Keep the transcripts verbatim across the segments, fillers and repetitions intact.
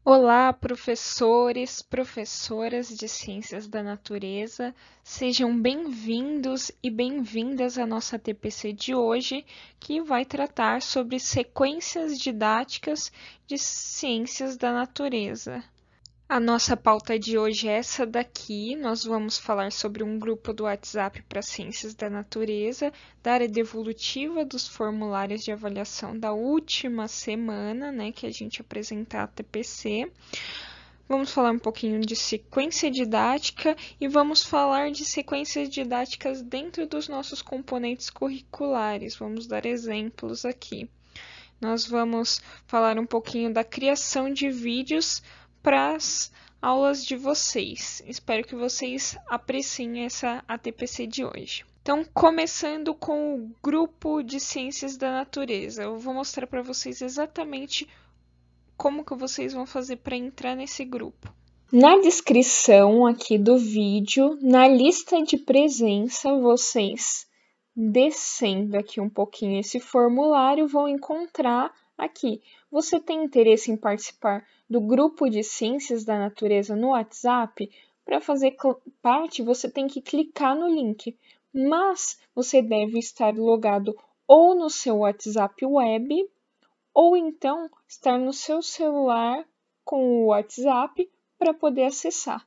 Olá, professores, professoras de Ciências da Natureza, sejam bem-vindos e bem-vindas à nossa T P C de hoje, que vai tratar sobre sequências didáticas de Ciências da Natureza. A nossa pauta de hoje é essa daqui. Nós vamos falar sobre um grupo do WhatsApp para Ciências da Natureza, da área devolutiva dos formulários de avaliação da última semana, né, que a gente apresentar a T P C. Vamos falar um pouquinho de sequência didática e vamos falar de sequências didáticas dentro dos nossos componentes curriculares. Vamos dar exemplos aqui. Nós vamos falar um pouquinho da criação de vídeos para as aulas de vocês. Espero que vocês apreciem essa A T P C de hoje. Então, começando com o grupo de Ciências da Natureza, eu vou mostrar para vocês exatamente como que vocês vão fazer para entrar nesse grupo. Na descrição aqui do vídeo, na lista de presença, vocês descendo aqui um pouquinho esse formulário, vão encontrar aqui. Você tem interesse em participar do grupo de Ciências da Natureza no WhatsApp? Para fazer parte, você tem que clicar no link, mas você deve estar logado ou no seu WhatsApp web, ou então estar no seu celular com o WhatsApp para poder acessar.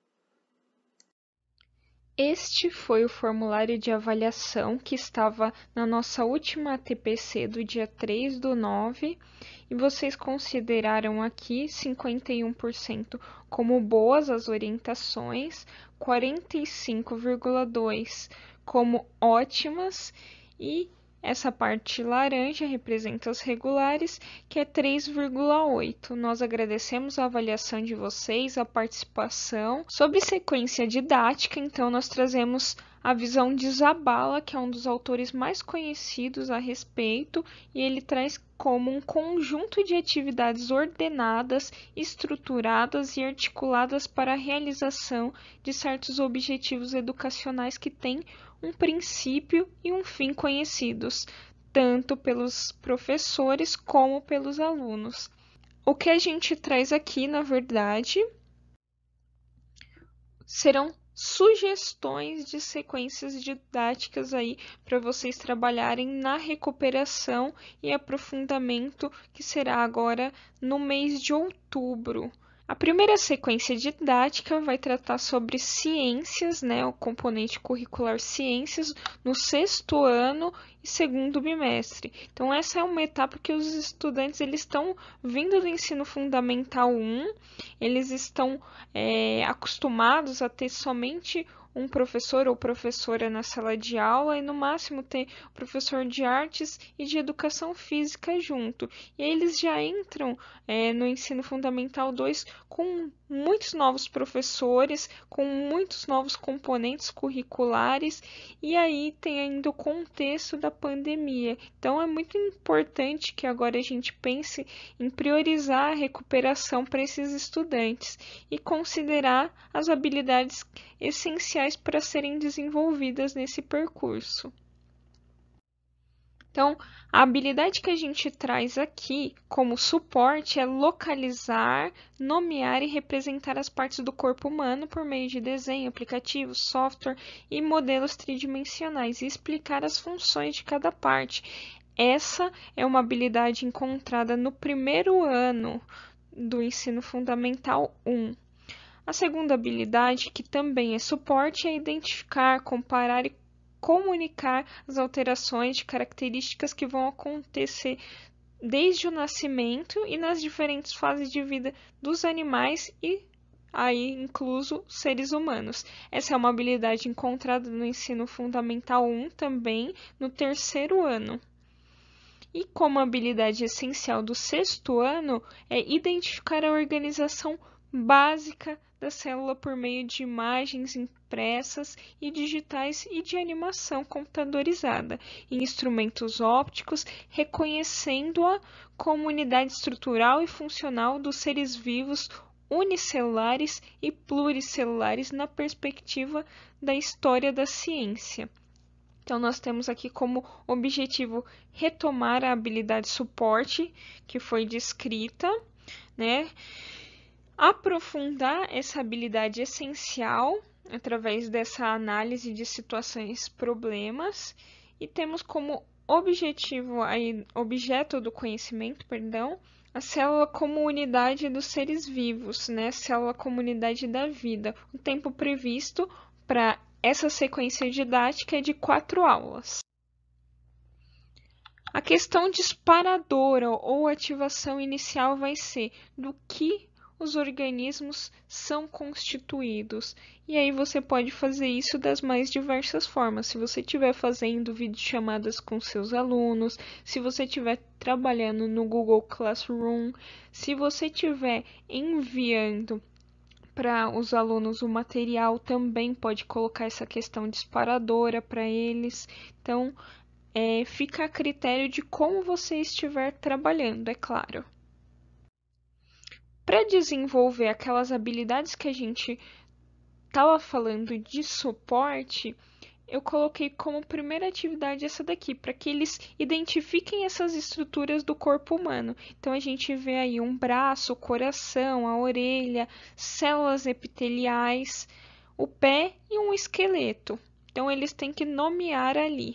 Este foi o formulário de avaliação que estava na nossa última T P C do dia três do nove, e vocês consideraram aqui cinquenta e um por cento como boas as orientações, quarenta e cinco vírgula dois por cento como ótimas, e essa parte laranja representa os regulares, que é três vírgula oito. Nós agradecemos a avaliação de vocês, a participação. Sobre sequência didática, então, nós trazemos a visão de Zabala, que é um dos autores mais conhecidos a respeito, e ele traz como um conjunto de atividades ordenadas, estruturadas e articuladas para a realização de certos objetivos educacionais que têm um princípio e um fim conhecidos, tanto pelos professores como pelos alunos. O que a gente traz aqui, na verdade, serão sugestões de sequências didáticas aí para vocês trabalharem na recuperação e aprofundamento, que será agora no mês de outubro. A primeira sequência didática vai tratar sobre ciências, né, o componente curricular ciências, no sexto ano e segundo bimestre. Então, essa é uma etapa que os estudantes eles estão vindo do ensino fundamental um, eles estão é, acostumados a ter somente um professor ou professora na sala de aula e no máximo ter o professor de artes e de educação física junto. E eles já entram é, no ensino fundamental dois com muitos novos professores, com muitos novos componentes curriculares, e aí tem ainda o contexto da pandemia. Então é muito importante que agora a gente pense em priorizar a recuperação para esses estudantes e considerar as habilidades essenciais para serem desenvolvidas nesse percurso. Então, a habilidade que a gente traz aqui como suporte é localizar, nomear e representar as partes do corpo humano por meio de desenho, aplicativo, software e modelos tridimensionais e explicar as funções de cada parte. Essa é uma habilidade encontrada no primeiro ano do ensino fundamental um. A segunda habilidade, que também é suporte, é identificar, comparar e comunicar as alterações de características que vão acontecer desde o nascimento e nas diferentes fases de vida dos animais e aí incluso seres humanos. Essa é uma habilidade encontrada no ensino fundamental um também, no terceiro ano. E como habilidade essencial do sexto ano é identificar a organização básica da célula por meio de imagens impressas e digitais e de animação computadorizada em instrumentos ópticos, reconhecendo-a como unidade estrutural e funcional dos seres vivos unicelulares e pluricelulares na perspectiva da história da ciência. Então, nós temos aqui como objetivo retomar a habilidade suporte que foi descrita, né? Aprofundar essa habilidade essencial através dessa análise de situações, problemas, e temos como objetivo, aí, objeto do conhecimento, perdão, a célula como unidade dos seres vivos, né? Célula como unidade da vida. O tempo previsto para essa sequência didática é de quatro aulas. A questão disparadora ou ativação inicial vai ser do que os organismos são constituídos. E aí você pode fazer isso das mais diversas formas. Se você estiver fazendo videochamadas com seus alunos, se você estiver trabalhando no Google Classroom, se você estiver enviando para os alunos o material, também pode colocar essa questão disparadora para eles. Então, é, fica a critério de como você estiver trabalhando, é claro. Para desenvolver aquelas habilidades que a gente estava falando de suporte, eu coloquei como primeira atividade essa daqui, para que eles identifiquem essas estruturas do corpo humano. Então, a gente vê aí um braço, o coração, a orelha, células epiteliais, o pé e um esqueleto. Então, eles têm que nomear ali.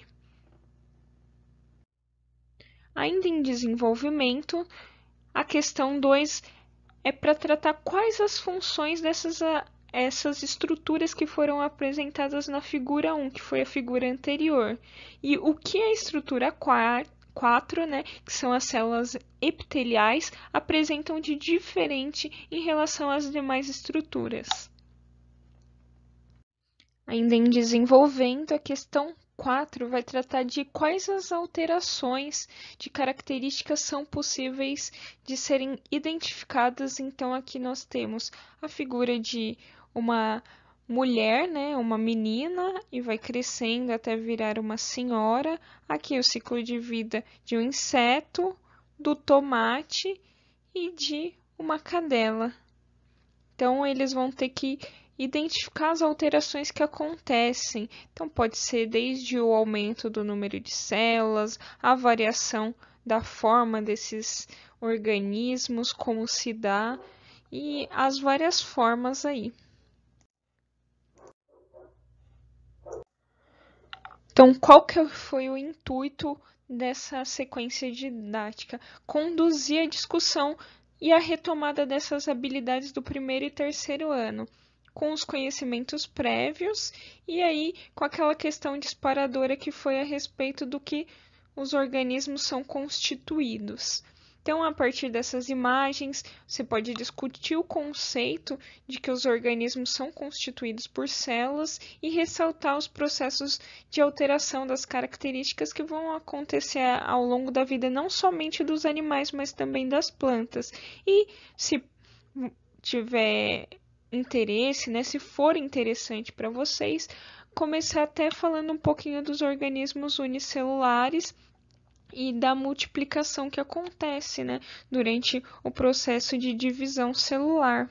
Ainda em desenvolvimento, a questão dois é para tratar quais as funções dessas essas estruturas que foram apresentadas na figura um, que foi a figura anterior. E o que a estrutura quatro, né, que são as células epiteliais, apresentam de diferente em relação às demais estruturas. Ainda em desenvolvendo, a questão quatro vai tratar de quais as alterações de características são possíveis de serem identificadas. Então, aqui nós temos a figura de uma mulher, né, uma menina, e vai crescendo até virar uma senhora. Aqui o ciclo de vida de um inseto, do tomate e de uma cadela. Então, eles vão ter que identificar as alterações que acontecem. Então, pode ser desde o aumento do número de células, a variação da forma desses organismos, como se dá, e as várias formas aí. Então, qual que foi o intuito dessa sequência didática? Conduzir a discussão e a retomada dessas habilidades do primeiro e terceiro ano, com os conhecimentos prévios e aí com aquela questão disparadora que foi a respeito do que os organismos são constituídos. Então, a partir dessas imagens, você pode discutir o conceito de que os organismos são constituídos por células e ressaltar os processos de alteração das características que vão acontecer ao longo da vida, não somente dos animais, mas também das plantas. E se tiver interesse, né, se for interessante para vocês, começar até falando um pouquinho dos organismos unicelulares e da multiplicação que acontece, né, durante o processo de divisão celular.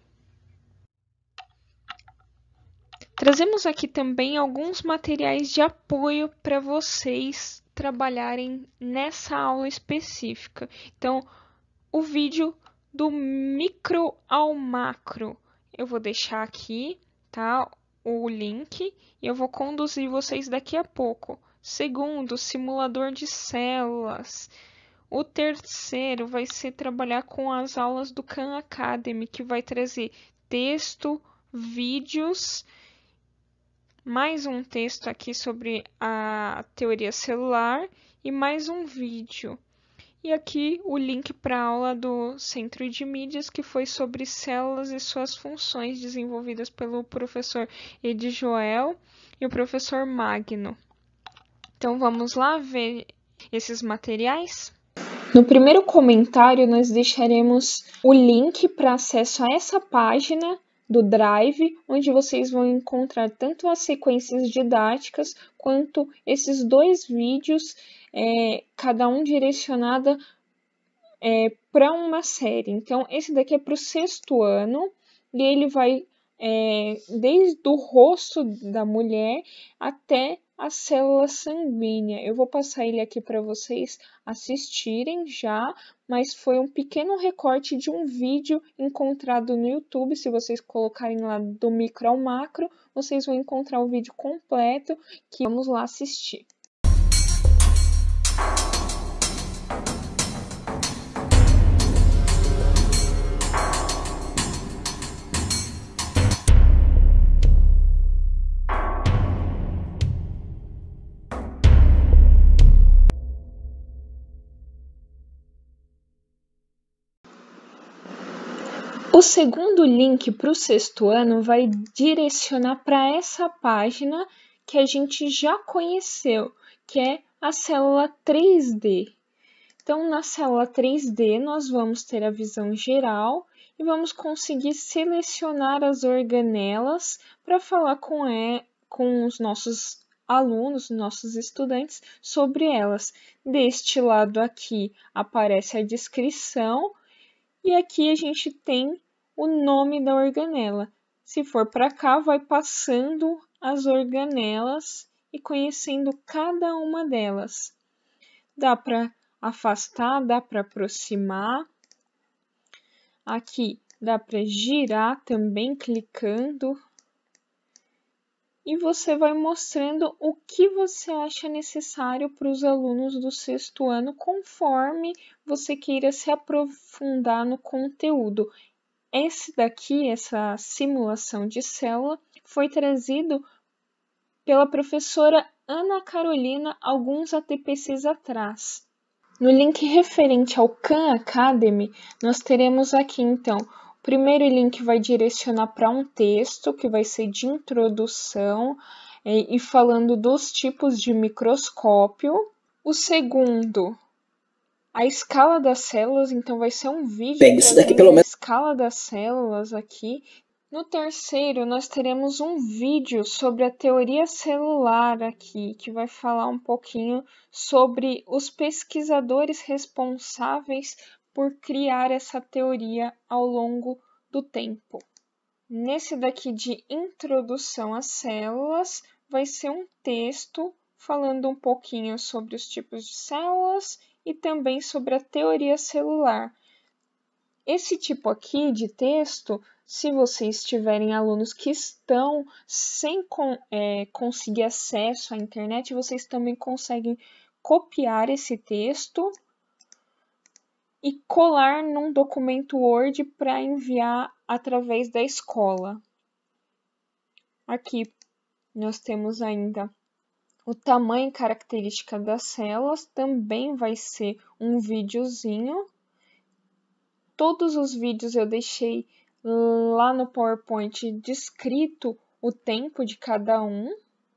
Trazemos aqui também alguns materiais de apoio para vocês trabalharem nessa aula específica. Então, o vídeo do micro ao macro, eu vou deixar aqui, tá, o link, e eu vou conduzir vocês daqui a pouco. Segundo, simulador de células. O terceiro vai ser trabalhar com as aulas do Khan Academy, que vai trazer texto, vídeos, mais um texto aqui sobre a teoria celular e mais um vídeo. E aqui o link para a aula do Centro de Mídias, que foi sobre células e suas funções, desenvolvidas pelo professor Edi Joel e o professor Magno. Então, vamos lá ver esses materiais? No primeiro comentário, nós deixaremos o link para acesso a essa página do Drive, onde vocês vão encontrar tanto as sequências didáticas, quanto esses dois vídeos, é, cada um direcionado é, para uma série. Então, esse daqui é para o sexto ano, e ele vai é, desde o rosto da mulher até a célula sanguínea. Eu vou passar ele aqui para vocês assistirem já, mas foi um pequeno recorte de um vídeo encontrado no YouTube. Se vocês colocarem lá do micro ao macro, vocês vão encontrar o vídeo completo, que vamos lá assistir. O segundo link para o sexto ano vai direcionar para essa página que a gente já conheceu, que é a célula três D. Então, na célula três D, nós vamos ter a visão geral e vamos conseguir selecionar as organelas para falar com, é, com os nossos alunos, nossos estudantes, sobre elas. Deste lado aqui aparece a descrição e aqui a gente tem o nome da organela. Se for para cá, vai passando as organelas e conhecendo cada uma delas. Dá para afastar, dá para aproximar. Aqui dá para girar também clicando. E você vai mostrando o que você acha necessário para os alunos do sexto ano, conforme você queira se aprofundar no conteúdo. Esse daqui, essa simulação de célula, foi trazido pela professora Ana Carolina alguns A T P Cs atrás. No link referente ao Khan Academy, nós teremos aqui, então, o primeiro link vai direcionar para um texto, que vai ser de introdução, e falando dos tipos de microscópio. O segundo, a escala das células, então vai ser um vídeo Bem, isso daqui pelo menos... a escala das células aqui. No terceiro, nós teremos um vídeo sobre a teoria celular aqui, que vai falar um pouquinho sobre os pesquisadores responsáveis por criar essa teoria ao longo do tempo. Nesse daqui de introdução às células, vai ser um texto falando um pouquinho sobre os tipos de células e também sobre a teoria celular. Esse tipo aqui de texto, se vocês tiverem alunos que estão sem é, conseguir acesso à internet, vocês também conseguem copiar esse texto e colar num documento Word para enviar através da escola. Aqui nós temos ainda o tamanho e característica das células, também vai ser um videozinho. Todos os vídeos eu deixei lá no PowerPoint descrito o tempo de cada um,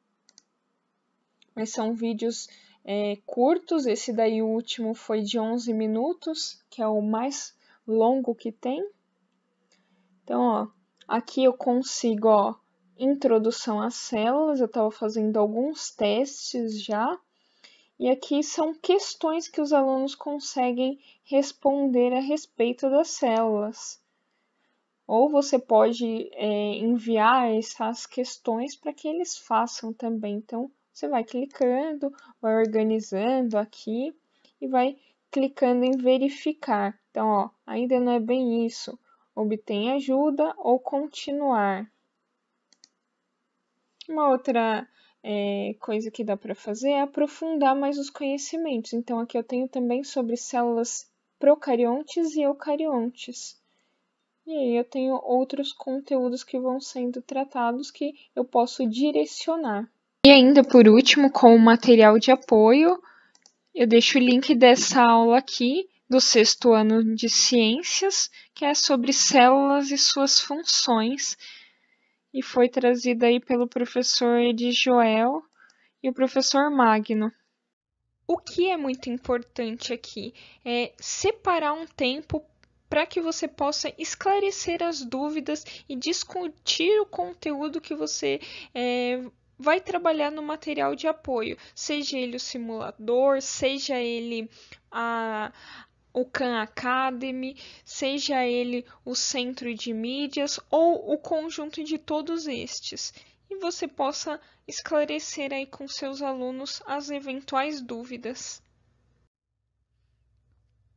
mas são vídeos é, curtos. Esse daí, o último, foi de onze minutos, que é o mais longo que tem. Então, ó, aqui eu consigo, ó, introdução às células, eu estava fazendo alguns testes já, e aqui são questões que os alunos conseguem responder a respeito das células. Ou você pode é, enviar essas questões para que eles façam também. Então, você vai clicando, vai organizando aqui e vai clicando em verificar. Então, ó, ainda não é bem isso. Obtém ajuda ou continuar. Uma outra é, coisa que dá para fazer é aprofundar mais os conhecimentos. Então, aqui eu tenho também sobre células procariontes e eucariontes. E aí eu tenho outros conteúdos que vão sendo tratados que eu posso direcionar. E ainda por último, com o material de apoio, eu deixo o link dessa aula aqui, do sexto ano de ciências, que é sobre células e suas funções, e foi trazida aí pelo professor Edi Joel e o professor Magno. O que é muito importante aqui é separar um tempo para que você possa esclarecer as dúvidas e discutir o conteúdo que você é, vai trabalhar no material de apoio, seja ele o simulador, seja ele a, o Khan Academy, seja ele o centro de mídias ou o conjunto de todos estes. E você possa esclarecer aí com seus alunos as eventuais dúvidas.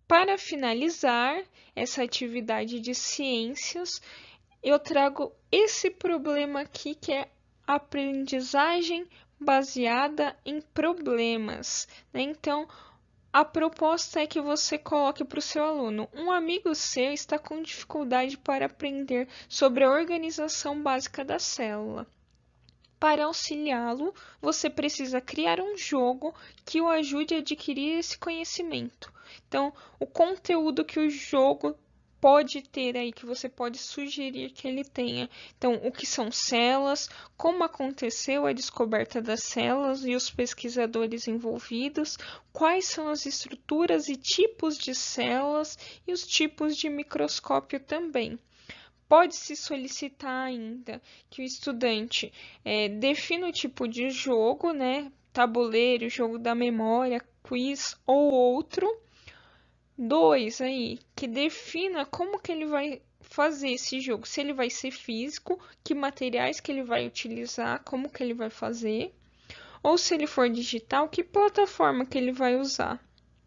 Para finalizar essa atividade de ciências, eu trago esse problema aqui, que é a aprendizagem baseada em problemas, né? Então, a proposta é que você coloque para o seu aluno: um amigo seu está com dificuldade para aprender sobre a organização básica da célula. Para auxiliá-lo, você precisa criar um jogo que o ajude a adquirir esse conhecimento. Então, o conteúdo que o jogo pode ter aí, que você pode sugerir que ele tenha. Então, o que são células, como aconteceu a descoberta das células e os pesquisadores envolvidos, quais são as estruturas e tipos de células e os tipos de microscópio também. Pode-se solicitar ainda que o estudante é, defina o tipo de jogo, né? Tabuleiro, jogo da memória, quiz ou outro. Dois, aí, que defina como que ele vai fazer esse jogo, se ele vai ser físico, que materiais que ele vai utilizar, como que ele vai fazer, ou se ele for digital, que plataforma que ele vai usar.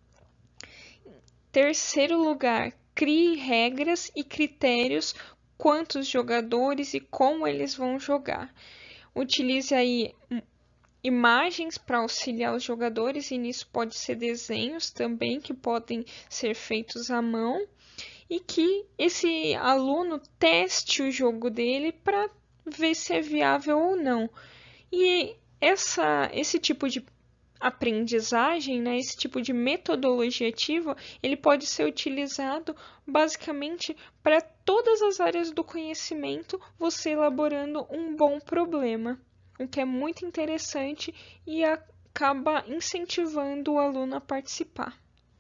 Terceiro lugar, crie regras e critérios, quantos jogadores e como eles vão jogar. Utilize aí imagens para auxiliar os jogadores, e nisso pode ser desenhos também, que podem ser feitos à mão, e que esse aluno teste o jogo dele para ver se é viável ou não. E essa, esse tipo de aprendizagem, né, esse tipo de metodologia ativa, ele pode ser utilizado basicamente para todas as áreas do conhecimento, você elaborando um bom problema, o que é muito interessante e acaba incentivando o aluno a participar.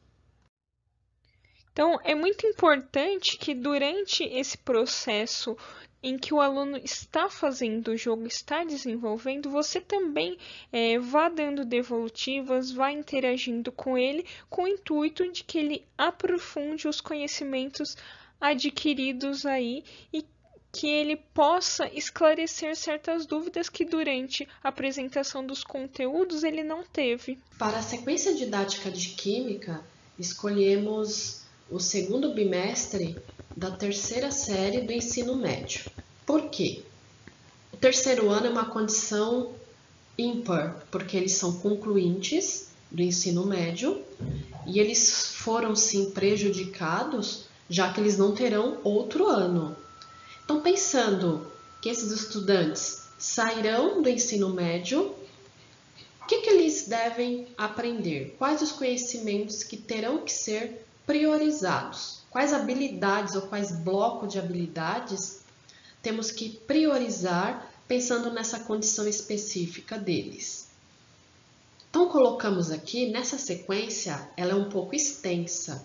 Então, é muito importante que durante esse processo em que o aluno está fazendo o jogo, está desenvolvendo, você também é, vá dando devolutivas, vá interagindo com ele, com o intuito de que ele aprofunde os conhecimentos adquiridos aí e que ele possa esclarecer certas dúvidas que durante a apresentação dos conteúdos ele não teve. Para a sequência didática de Química, escolhemos o segundo bimestre da terceira série do ensino médio. Por quê? O terceiro ano é uma condição ímpar, porque eles são concluintes do ensino médio e eles foram sim prejudicados, já que eles não terão outro ano. Então, pensando que esses estudantes sairão do ensino médio, o que, que eles devem aprender? Quais os conhecimentos que terão que ser priorizados? Quais habilidades ou quais blocos de habilidades temos que priorizar pensando nessa condição específica deles? Então, colocamos aqui, nessa sequência, ela é um pouco extensa.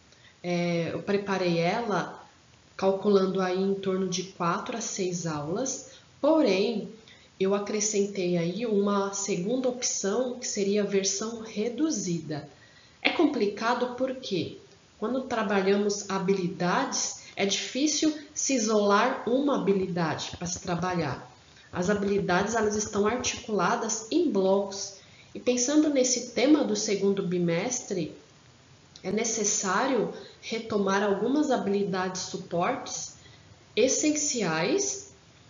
É, eu preparei ela calculando aí em torno de quatro a seis aulas, porém, eu acrescentei aí uma segunda opção, que seria a versão reduzida. É complicado porque, quando trabalhamos habilidades, é difícil se isolar uma habilidade para se trabalhar. As habilidades elas estão articuladas em blocos. E pensando nesse tema do segundo bimestre, é necessário retomar algumas habilidades suportes essenciais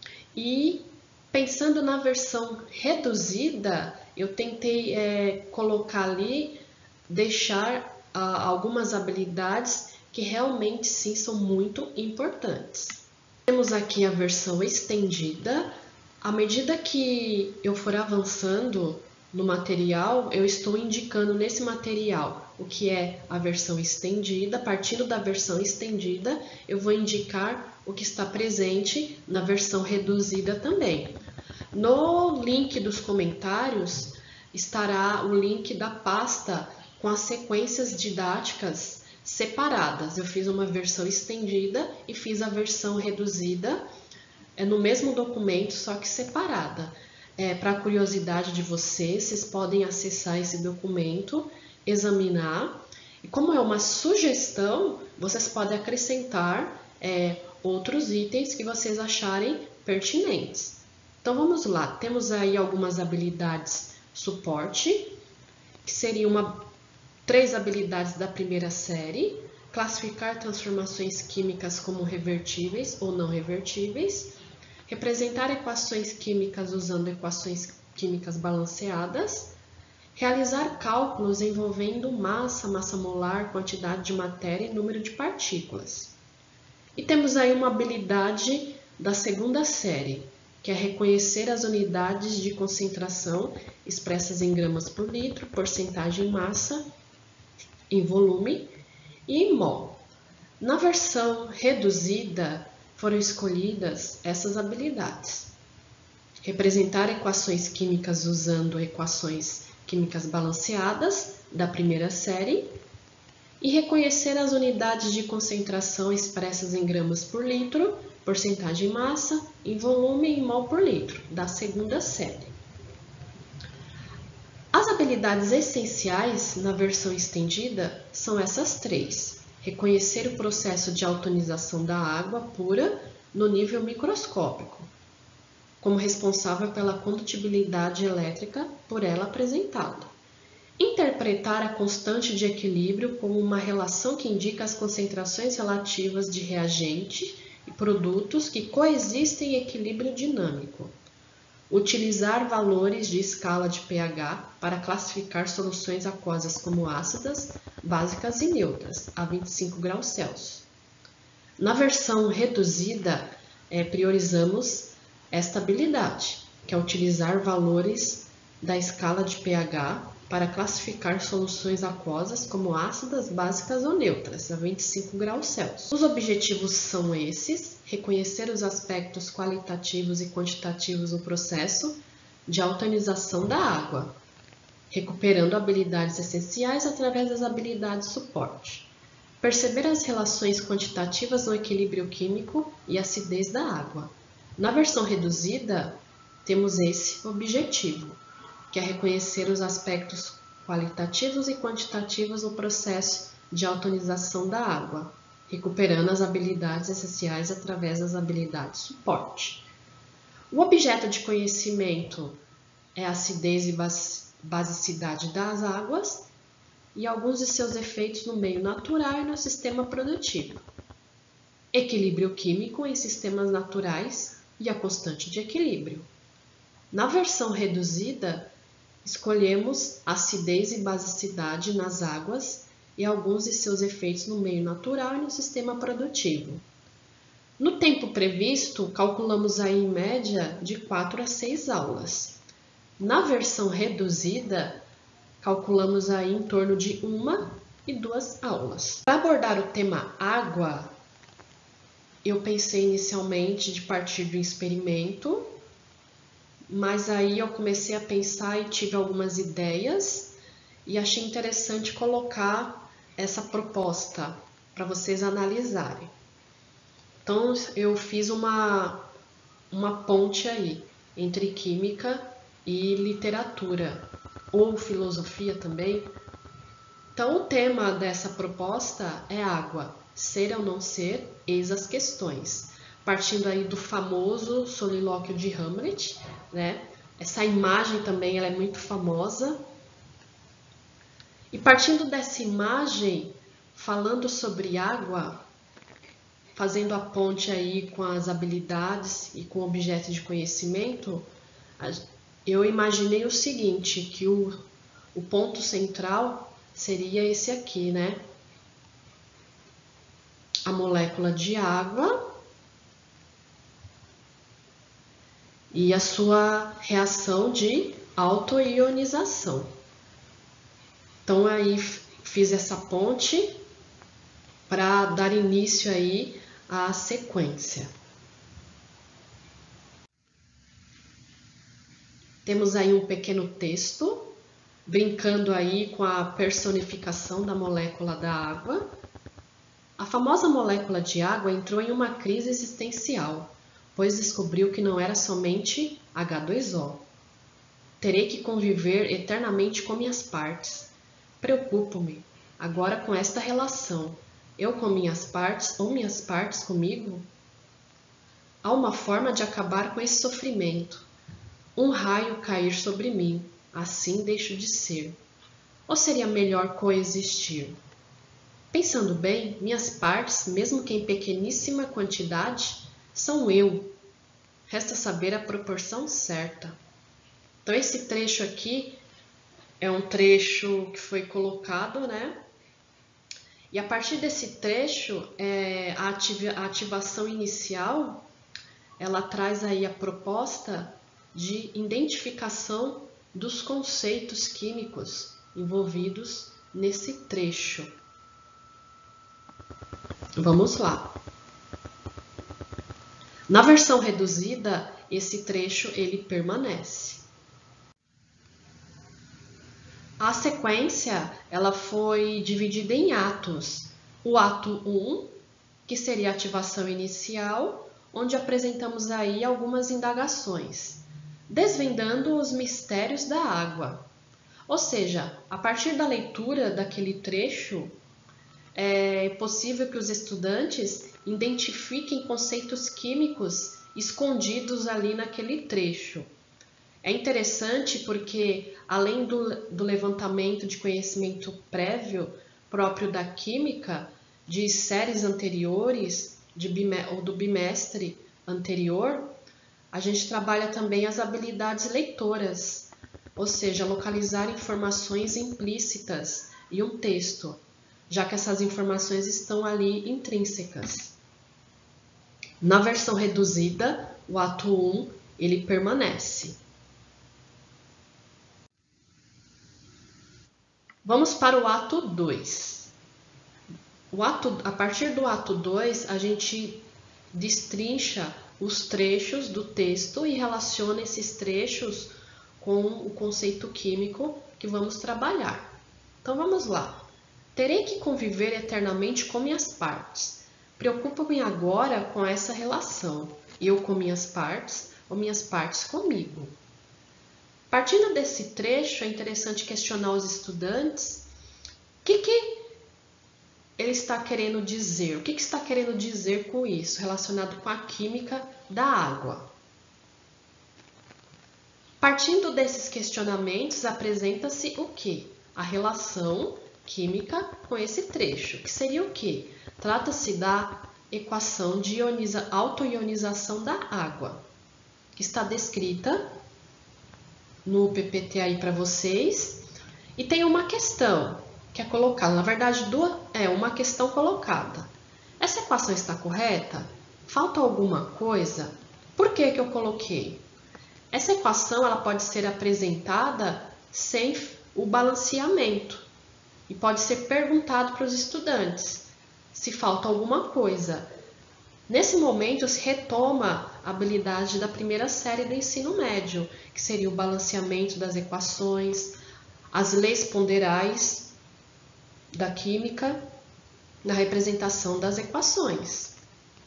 e, pensando na versão reduzida, eu tentei é, colocar ali, deixar ah, algumas habilidades que realmente sim são muito importantes. Temos aqui a versão estendida. À medida que eu for avançando no material, eu estou indicando nesse material o que é a versão estendida. Partindo da versão estendida, eu vou indicar o que está presente na versão reduzida também. No link dos comentários estará o link da pasta com as sequências didáticas separadas. Eu fiz uma versão estendida e fiz a versão reduzida, é no mesmo documento, só que separada. É, para a curiosidade de vocês, vocês podem acessar esse documento, examinar, e como é uma sugestão, vocês podem acrescentar é, outros itens que vocês acharem pertinentes. Então vamos lá, temos aí algumas habilidades suporte, que seria uma Três habilidades da primeira série: classificar transformações químicas como revertíveis ou não revertíveis, representar equações químicas usando equações químicas balanceadas, realizar cálculos envolvendo massa, massa molar, quantidade de matéria e número de partículas. E temos aí uma habilidade da segunda série, que é reconhecer as unidades de concentração expressas em gramas por litro, porcentagem em massa, em volume e em mol. Na versão reduzida foram escolhidas essas habilidades: representar equações químicas usando equações químicas balanceadas da primeira série e reconhecer as unidades de concentração expressas em gramas por litro, porcentagem em massa, em volume e em mol por litro da segunda série. As habilidades essenciais na versão estendida são essas três: reconhecer o processo de autonização da água pura no nível microscópico, como responsável pela condutibilidade elétrica por ela apresentada. Interpretar a constante de equilíbrio como uma relação que indica as concentrações relativas de reagentes e produtos que coexistem em equilíbrio dinâmico. Utilizar valores de escala de pH para classificar soluções aquosas como ácidas, básicas e neutras, a vinte e cinco graus Celsius. Na versão reduzida, é, priorizamos esta habilidade, que é utilizar valores da escala de pH para classificar soluções aquosas como ácidas, básicas ou neutras, a vinte e cinco graus Celsius. Os objetivos são esses: reconhecer os aspectos qualitativos e quantitativos do processo de autonização da água, recuperando habilidades essenciais através das habilidades suporte. Perceber as relações quantitativas no equilíbrio químico e acidez da água. Na versão reduzida, temos esse objetivo, que é reconhecer os aspectos qualitativos e quantitativos do processo de autonização da água, recuperando as habilidades essenciais através das habilidades suporte. O objeto de conhecimento é a acidez e basicidade das águas e alguns de seus efeitos no meio natural e no sistema produtivo. Equilíbrio químico em sistemas naturais e a constante de equilíbrio. Na versão reduzida, escolhemos acidez e basicidade nas águas e alguns de seus efeitos no meio natural e no sistema produtivo. No tempo previsto, calculamos aí em média de quatro a seis aulas. Na versão reduzida, calculamos aí em torno de uma e duas aulas. Para abordar o tema água, eu pensei inicialmente de partir do experimento, mas aí eu comecei a pensar e tive algumas ideias e achei interessante colocar essa proposta para vocês analisarem. Então eu fiz uma, uma ponte aí entre química e literatura, ou filosofia também. Então o tema dessa proposta é água, ser ou não ser, eis as questões. Partindo aí do famoso solilóquio de Hamlet, né? Essa imagem também ela é muito famosa. E partindo dessa imagem, falando sobre água, fazendo a ponte aí com as habilidades e com o objeto de conhecimento, eu imaginei o seguinte, que o, o ponto central seria esse aqui, né? A molécula de água e a sua reação de autoionização. Então aí fiz essa ponte para dar início aí à sequência. Temos aí um pequeno texto, brincando aí com a personificação da molécula da água. A famosa molécula de água entrou em uma crise existencial, pois descobriu que não era somente agá dois ó. Terei que conviver eternamente com minhas partes. Preocupo-me agora com esta relação. Eu com minhas partes ou minhas partes comigo? Há uma forma de acabar com esse sofrimento. Um raio cair sobre mim, assim deixo de ser. Ou seria melhor coexistir? Pensando bem, minhas partes, mesmo que em pequeníssima quantidade, são eu. Resta saber a proporção certa. Então, esse trecho aqui é um trecho que foi colocado, né? E a partir desse trecho, é, a, ativa, a ativação inicial, ela traz aí a proposta de identificação dos conceitos químicos envolvidos nesse trecho. Vamos lá. Na versão reduzida, esse trecho ele permanece. A sequência ela foi dividida em atos. O ato um, que seria a ativação inicial, onde apresentamos aí algumas indagações, desvendando os mistérios da água. Ou seja, a partir da leitura daquele trecho, é possível que os estudantes identifiquem conceitos químicos escondidos ali naquele trecho. É interessante porque, além do, do levantamento de conhecimento prévio próprio da química, de séries anteriores de bime, ou do bimestre anterior, a gente trabalha também as habilidades leitoras, ou seja, localizar informações implícitas em um texto, já que essas informações estão ali intrínsecas. Na versão reduzida, o ato um ele permanece. Vamos para o ato dois. O ato, a partir do ato dois, a gente destrincha os trechos do texto e relaciona esses trechos com o conceito químico que vamos trabalhar. Então vamos lá. Terei que conviver eternamente com minhas partes. Preocupo-me agora com essa relação, eu com minhas partes ou minhas partes comigo. Partindo desse trecho, é interessante questionar os estudantes o que, que ele está querendo dizer, o que, que está querendo dizer com isso, relacionado com a química da água. Partindo desses questionamentos, apresenta-se o que? A relação química com esse trecho, que seria o que? Trata-se da equação de ioniza, autoionização da água, que está descrita no P P T aí para vocês, e tem uma questão que é colocada, na verdade, duas, é uma questão colocada. Essa equação está correta? Falta alguma coisa? Por que que eu coloquei? Essa equação ela pode ser apresentada sem o balanceamento e pode ser perguntado para os estudantes se falta alguma coisa. Nesse momento se retoma a habilidade da primeira série do ensino médio, que seria o balanceamento das equações, as leis ponderais da química, na representação das equações.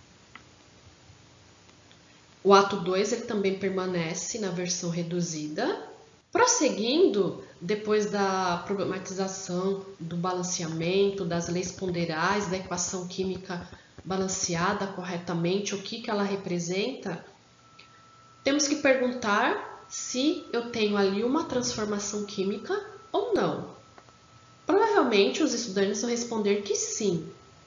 O ato dois ele também permanece na versão reduzida. Prosseguindo, depois da problematização do balanceamento, das leis ponderais, da equação química balanceada corretamente, o que, que ela representa, temos que perguntar se eu tenho ali uma transformação química ou não. Provavelmente os estudantes vão responder que sim,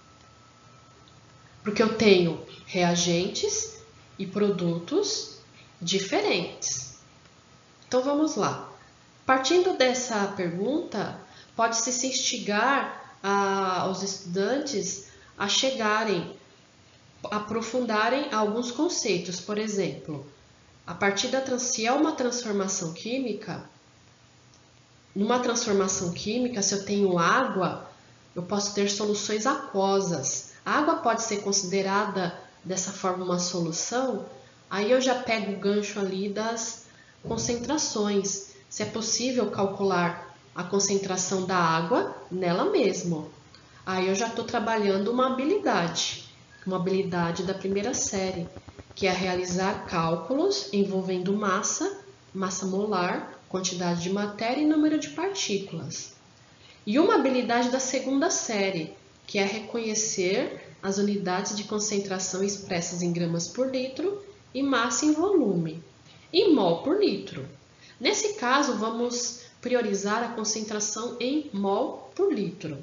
porque eu tenho reagentes e produtos diferentes. Então vamos lá. Partindo dessa pergunta, pode-se se instigar a, aos estudantes a chegarem, a aprofundarem alguns conceitos. Por exemplo, a partir da trans, se é uma transformação química, numa transformação química, se eu tenho água, eu posso ter soluções aquosas. A água pode ser considerada dessa forma uma solução, aí eu já pego o gancho ali das concentrações. Se é possível calcular a concentração da água nela mesma. Aí eu já estou trabalhando uma habilidade, uma habilidade da primeira série, que é realizar cálculos envolvendo massa, massa molar, quantidade de matéria e número de partículas. E uma habilidade da segunda série, que é reconhecer as unidades de concentração expressas em gramas por litro e massa em volume, em mol por litro. Nesse caso, vamos priorizar a concentração em mol por litro.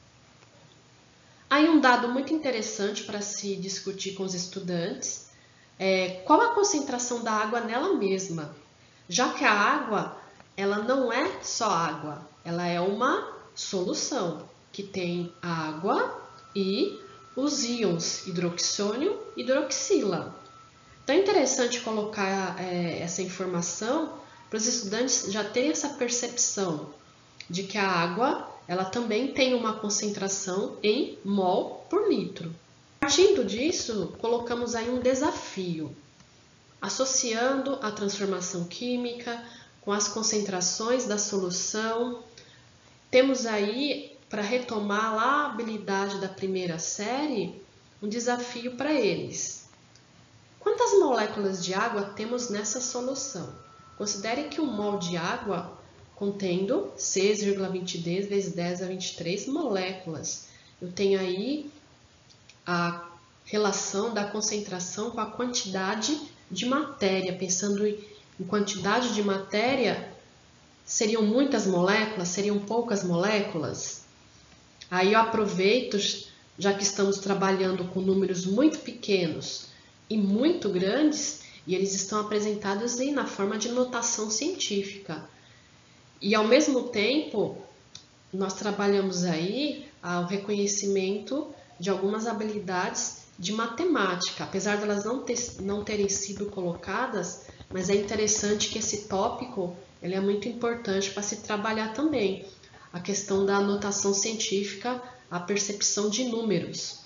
Aí um dado muito interessante para se discutir com os estudantes é qual a concentração da água nela mesma, já que a água ela não é só água, ela é uma solução que tem água e os íons hidroxônio e hidroxila. Então é interessante colocar é, essa informação para os estudantes já terem essa percepção de que a água ela também tem uma concentração em mol por litro. Partindo disso, colocamos aí um desafio, associando a transformação química com as concentrações da solução. Temos aí, para retomar lá a habilidade da primeira série, um desafio para eles. Quantas moléculas de água temos nessa solução? Considere que um mol de água contendo seis vírgula vinte e dois vezes dez a vinte e três moléculas. Eu tenho aí a relação da concentração com a quantidade de matéria. Pensando em quantidade de matéria, seriam muitas moléculas? Seriam poucas moléculas? Aí eu aproveito, já que estamos trabalhando com números muito pequenos e muito grandes, e eles estão apresentados aí na forma de notação científica. E ao mesmo tempo, nós trabalhamos aí o reconhecimento de algumas habilidades de matemática, apesar de elas não, ter, não terem sido colocadas, mas é interessante que esse tópico ele é muito importante para se trabalhar também, a questão da notação científica, a percepção de números.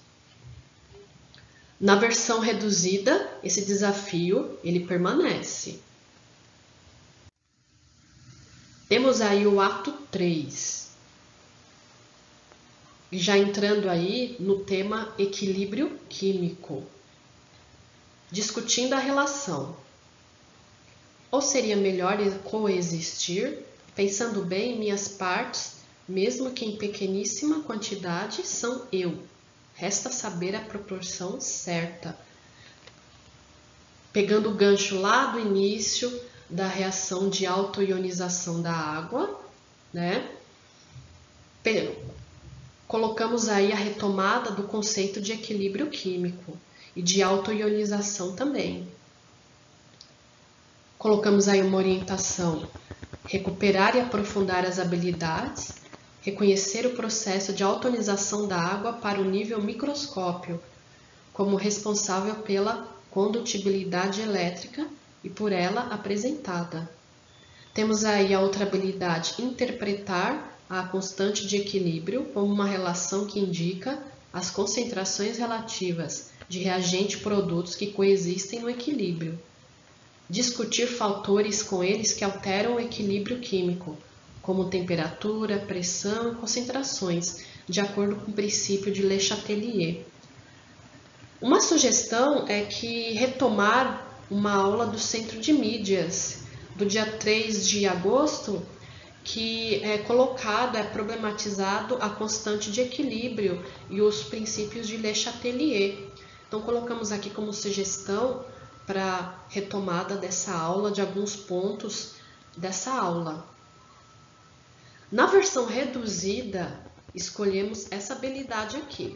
Na versão reduzida, esse desafio ele permanece. Temos aí o ato três, já entrando aí no tema equilíbrio químico, discutindo a relação. Ou seria melhor coexistir, pensando bem, minhas partes, mesmo que em pequeníssima quantidade, são eu. Resta saber a proporção certa. Pegando o gancho lá do início da reação de autoionização da água, né? Colocamos aí a retomada do conceito de equilíbrio químico e de autoionização também. Colocamos aí uma orientação: recuperar e aprofundar as habilidades, reconhecer o processo de autoionização da água para o nível microscópio, como responsável pela condutibilidade elétrica e por ela apresentada. Temos aí a outra habilidade, interpretar a constante de equilíbrio como uma relação que indica as concentrações relativas de reagente e produtos que coexistem no equilíbrio. Discutir fatores com eles que alteram o equilíbrio químico, como temperatura, pressão e concentrações, de acordo com o princípio de Le Chatelier. Uma sugestão é que retomar uma aula do Centro de Mídias, do dia três de agosto, que é colocado, é problematizado a constante de equilíbrio e os princípios de Le Chatelier. Então, colocamos aqui como sugestão para retomada dessa aula, de alguns pontos dessa aula. Na versão reduzida, escolhemos essa habilidade aqui.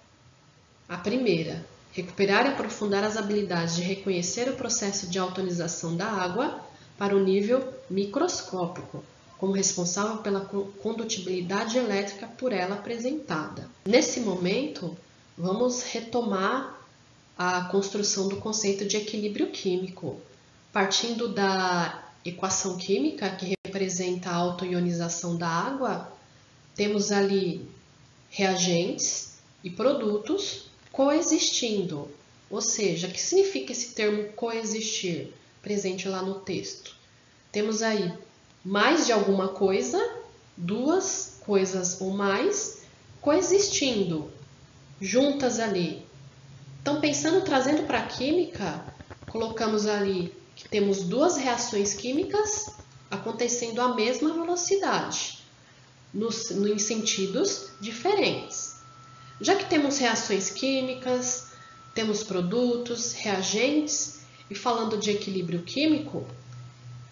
A primeira, recuperar e aprofundar as habilidades de reconhecer o processo de autoionização da água para o nível microscópico, como responsável pela condutibilidade elétrica por ela apresentada. Nesse momento, vamos retomar a construção do conceito de equilíbrio químico, partindo da equação química que representa a autoionização da água. Temos ali reagentes e produtos coexistindo, ou seja, o que significa esse termo coexistir, presente lá no texto? Temos aí mais de alguma coisa, duas coisas ou mais, coexistindo, juntas ali. Então, pensando, trazendo para a química, colocamos ali que temos duas reações químicas acontecendo à mesma velocidade, nos, em sentidos diferentes. Já que temos reações químicas, temos produtos, reagentes, e falando de equilíbrio químico,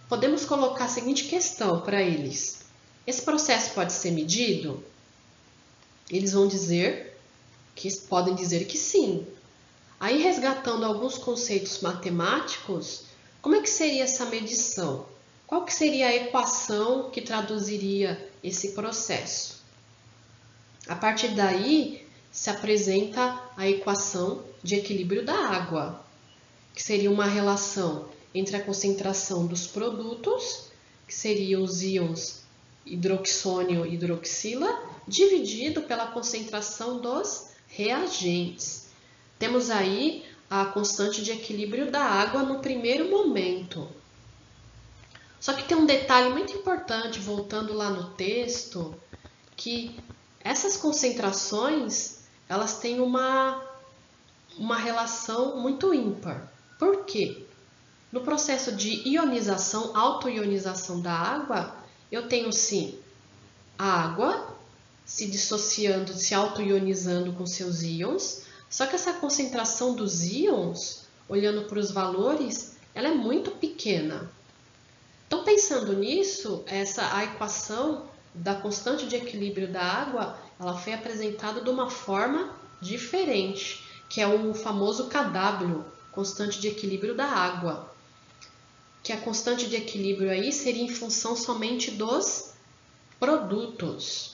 podemos colocar a seguinte questão para eles. Esse processo pode ser medido? Eles vão dizer que podem dizer que sim. Aí, resgatando alguns conceitos matemáticos, como é que seria essa medição? Qual que seria a equação que traduziria esse processo? A partir daí, se apresenta a equação de equilíbrio da água, que seria uma relação entre a concentração dos produtos, que seriam os íons hidroxônio e hidroxila, dividido pela concentração dos reagentes. Temos aí a constante de equilíbrio da água no primeiro momento. Só que tem um detalhe muito importante, voltando lá no texto, que essas concentrações, elas têm uma, uma relação muito ímpar. Por quê? No processo de ionização, autoionização da água, eu tenho sim a água se dissociando, se autoionizando com seus íons, só que essa concentração dos íons, olhando para os valores, ela é muito pequena. Então, pensando nisso, essa, a equação da constante de equilíbrio da água, ela foi apresentada de uma forma diferente, que é o famoso K W, constante de equilíbrio da água. Que a constante de equilíbrio aí seria em função somente dos produtos.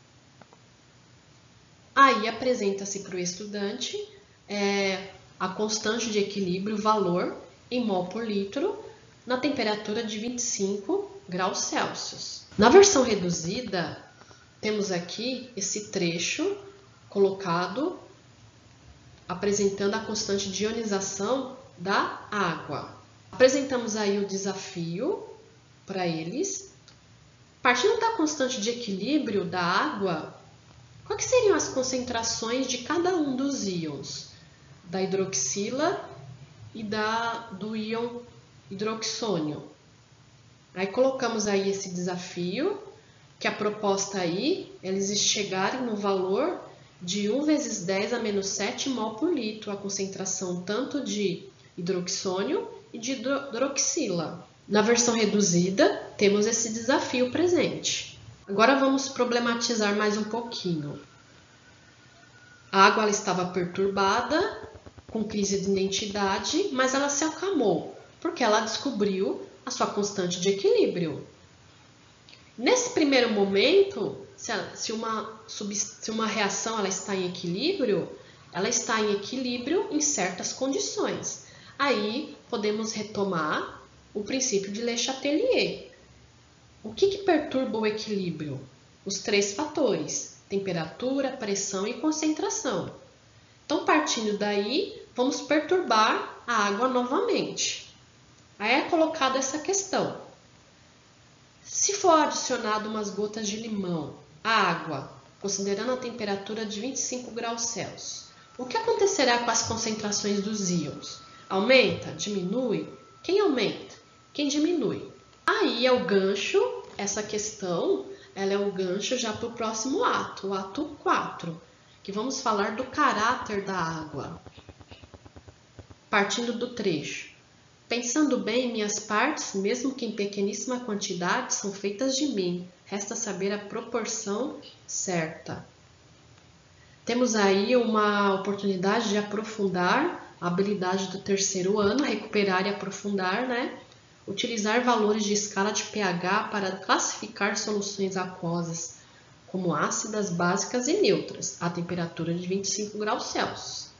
Aí apresenta-se para o estudante é, a constante de equilíbrio, valor em mol por litro, na temperatura de vinte e cinco graus Celsius. Na versão reduzida, temos aqui esse trecho colocado apresentando a constante de ionização da água. Apresentamos aí o desafio para eles. Partindo da constante de equilíbrio da água, quais seriam as concentrações de cada um dos íons? Da hidroxila e da, do íon hidroxônio. Aí colocamos aí esse desafio, que a proposta aí é eles chegarem no valor de um vezes dez a menos sete mol por litro, a concentração tanto de hidroxônio e de hidroxila. Na versão reduzida, temos esse desafio presente. Agora vamos problematizar mais um pouquinho. A água ela estava perturbada, com crise de identidade, mas ela se acalmou, porque ela descobriu a sua constante de equilíbrio. Nesse primeiro momento, se, a, se, uma, se uma reação ela está em equilíbrio, ela está em equilíbrio em certas condições. Aí podemos retomar o princípio de Le Chatelier. O que, que perturba o equilíbrio? Os três fatores: temperatura, pressão e concentração. Então, partindo daí, vamos perturbar a água novamente. Aí é colocada essa questão. Se for adicionado umas gotas de limão à água, considerando a temperatura de vinte e cinco graus Celsius, o que acontecerá com as concentrações dos íons? Aumenta? Diminui? Quem aumenta? Quem diminui? Aí é o gancho, essa questão, ela é o gancho já para o próximo ato, o ato quatro, que vamos falar do caráter da água. Partindo do trecho. Pensando bem, minhas partes, mesmo que em pequeníssima quantidade, são feitas de mim. Resta saber a proporção certa. Temos aí uma oportunidade de aprofundar a habilidade do terceiro ano, recuperar e aprofundar, né? Utilizar valores de escala de pH para classificar soluções aquosas, como ácidas, básicas e neutras, a temperatura de vinte e cinco graus Celsius.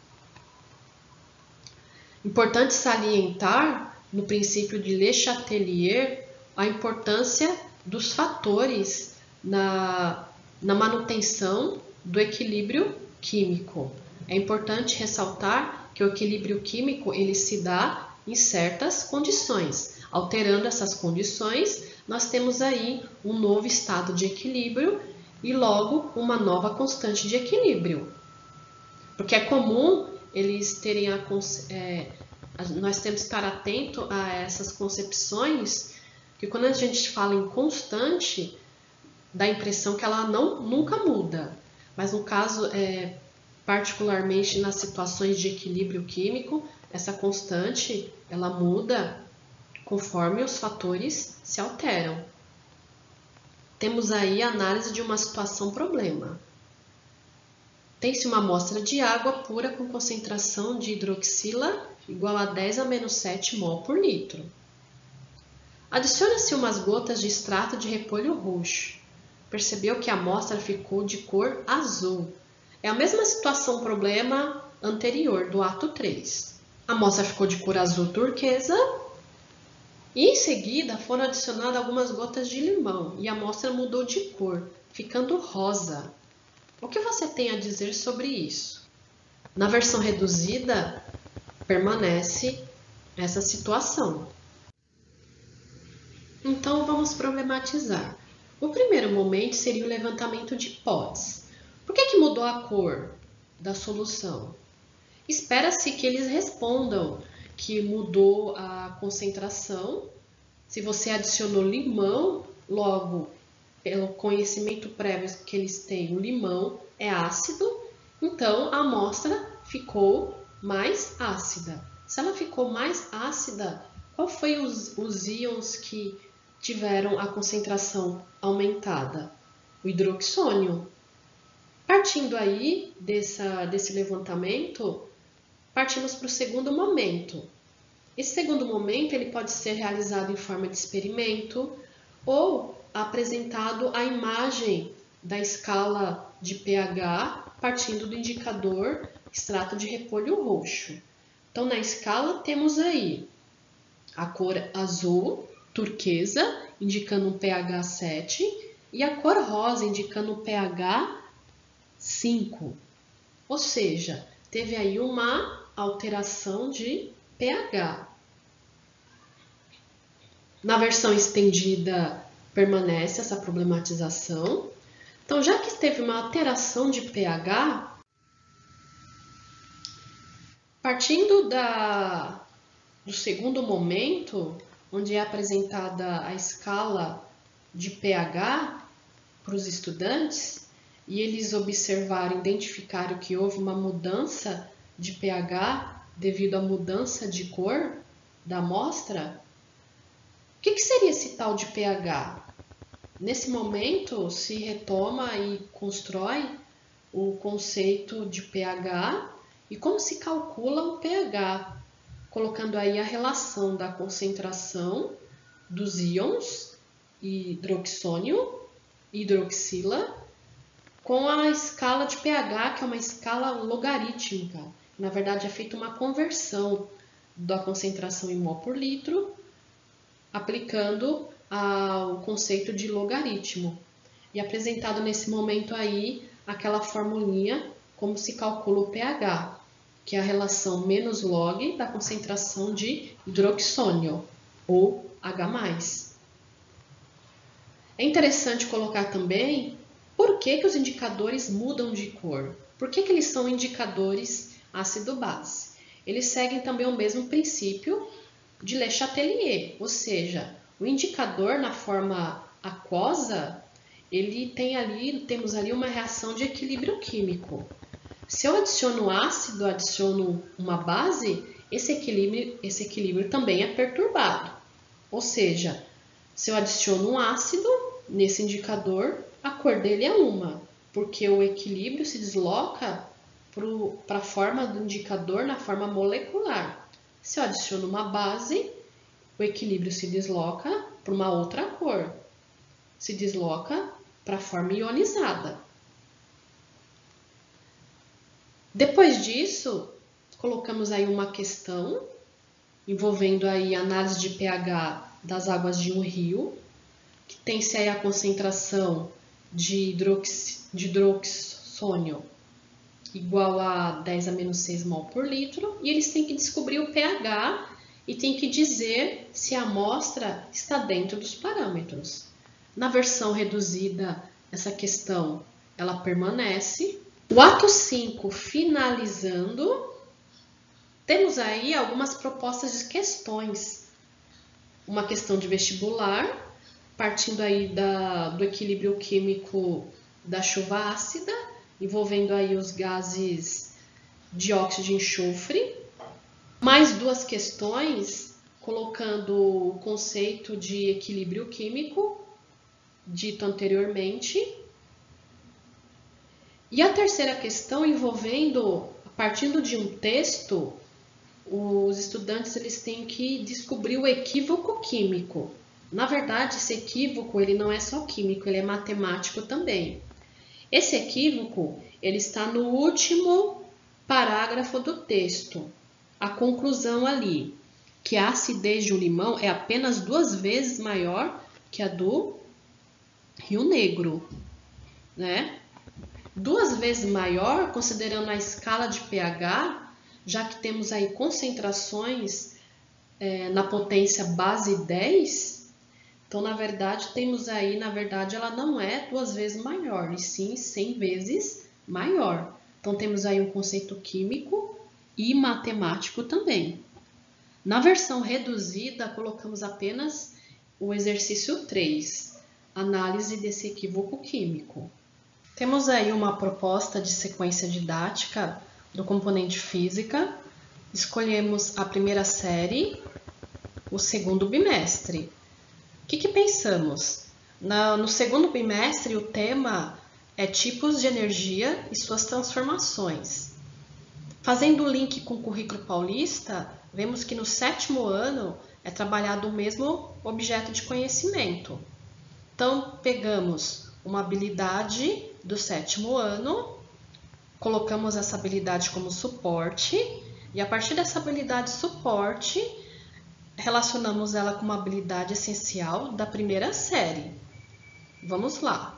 Importante salientar, no princípio de Le Chatelier, a importância dos fatores na, na manutenção do equilíbrio químico. É importante ressaltar que o equilíbrio químico ele se dá em certas condições. Alterando essas condições, nós temos aí um novo estado de equilíbrio e logo uma nova constante de equilíbrio. Porque é comum eles terem a, é, nós temos que estar atento a essas concepções, que quando a gente fala em constante, dá a impressão que ela não, nunca muda. Mas no caso, é, particularmente nas situações de equilíbrio químico, essa constante ela muda conforme os fatores se alteram. Temos aí a análise de uma situação-problema. Tem-se uma amostra de água pura com concentração de hidroxila igual a dez a menos sete mol por litro. Adiciona-se umas gotas de extrato de repolho roxo. Percebeu que a amostra ficou de cor azul. É a mesma situação-problema anterior, do ato três. A amostra ficou de cor azul turquesa e em seguida foram adicionadas algumas gotas de limão e a amostra mudou de cor, ficando rosa. O que você tem a dizer sobre isso? Na versão reduzida, permanece essa situação. Então, vamos problematizar. O primeiro momento seria o levantamento de hipóteses. Por que que mudou a cor da solução? Espera-se que eles respondam que mudou a concentração. Se você adicionou limão, logo, pelo conhecimento prévio que eles têm, o limão é ácido, então a amostra ficou mais ácida. Se ela ficou mais ácida, qual foi os, os íons que tiveram a concentração aumentada? O hidroxônio. Partindo aí dessa, desse levantamento, partimos para o segundo momento. Esse segundo momento ele pode ser realizado em forma de experimento ou apresentado a imagem da escala de pH partindo do indicador extrato de repolho roxo. Então, na escala temos aí a cor azul, turquesa, indicando um pH sete, e a cor rosa, indicando um pH cinco. Ou seja, teve aí uma alteração de pH. Na versão estendida, permanece essa problematização. Então, já que teve uma alteração de pH, partindo da, do segundo momento, onde é apresentada a escala de pH para os estudantes, e eles observaram, identificaram que houve uma mudança de pH devido à mudança de cor da amostra, o que que seria esse tal de pH? Nesse momento, se retoma e constrói o conceito de pH e como se calcula o pH, colocando aí a relação da concentração dos íons hidroxônio e hidroxila com a escala de pH, que é uma escala logarítmica. Na verdade, é feita uma conversão da concentração em mol por litro, aplicando ao conceito de logaritmo. E apresentado nesse momento aí, aquela formulinha como se calcula o pH, que é a relação menos log da concentração de hidroxônio, ou H+. É interessante colocar também por que que os indicadores mudam de cor. Por que que eles são indicadores ácido-base? Eles seguem também o mesmo princípio de Le Chatelier, ou seja, o indicador na forma aquosa, ele tem ali, temos ali uma reação de equilíbrio químico. Se eu adiciono ácido, adiciono uma base, esse equilíbrio, esse equilíbrio também é perturbado. Ou seja, se eu adiciono um ácido nesse indicador, a cor dele é uma, porque o equilíbrio se desloca para a forma do indicador na forma molecular. Se eu adiciono uma base, o equilíbrio se desloca para uma outra cor, se desloca para a forma ionizada. Depois disso, colocamos aí uma questão envolvendo aí a análise de pH das águas de um rio, que tem-se aí a concentração de, hidrox, de hidroxônio igual a dez a menos seis mol por litro, e eles têm que descobrir o pH e têm que dizer se a amostra está dentro dos parâmetros. Na versão reduzida, essa questão ela permanece. O ato cinco, finalizando, temos aí algumas propostas de questões. Uma questão de vestibular, partindo aí da, do equilíbrio químico da chuva ácida, envolvendo aí os gases dióxido de enxofre. Mais duas questões colocando o conceito de equilíbrio químico, dito anteriormente. E a terceira questão envolvendo, partindo de um texto, os estudantes eles têm que descobrir o equívoco químico. Na verdade, esse equívoco ele não é só químico, ele é matemático também. Esse equívoco ele está no último parágrafo do texto. A conclusão ali, que a acidez de um limão é apenas duas vezes maior que a do Rio Negro, né? Duas vezes maior, considerando a escala de pH, já que temos aí concentrações é, na potência base dez, então, na verdade, temos aí, na verdade, ela não é duas vezes maior, e sim cem vezes maior. Então, temos aí um conceito químico e matemático também. Na versão reduzida, colocamos apenas o exercício três, análise desse equívoco químico. Temos aí uma proposta de sequência didática do componente física. Escolhemos a primeira série, o segundo bimestre. O que, que pensamos? Na, no segundo bimestre, o tema é tipos de energia e suas transformações. Fazendo o link com o currículo paulista, vemos que no sétimo ano é trabalhado o mesmo objeto de conhecimento. Então, pegamos uma habilidade do sétimo ano, colocamos essa habilidade como suporte, e a partir dessa habilidade suporte, relacionamos ela com uma habilidade essencial da primeira série. Vamos lá.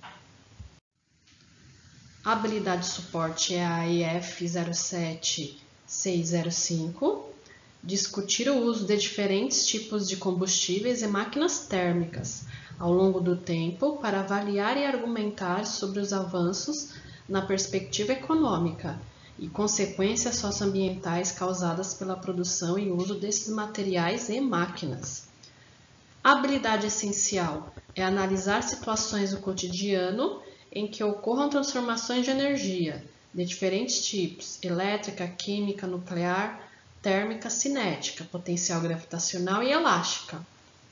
A habilidade suporte é a E F zero sete seis zero cinco. Discutir o uso de diferentes tipos de combustíveis e máquinas térmicas ao longo do tempo para avaliar e argumentar sobre os avanços na perspectiva econômica e consequências socioambientais causadas pela produção e uso desses materiais e máquinas. A habilidade essencial é analisar situações do cotidiano em que ocorram transformações de energia de diferentes tipos: elétrica, química, nuclear, térmica, cinética, potencial gravitacional e elástica,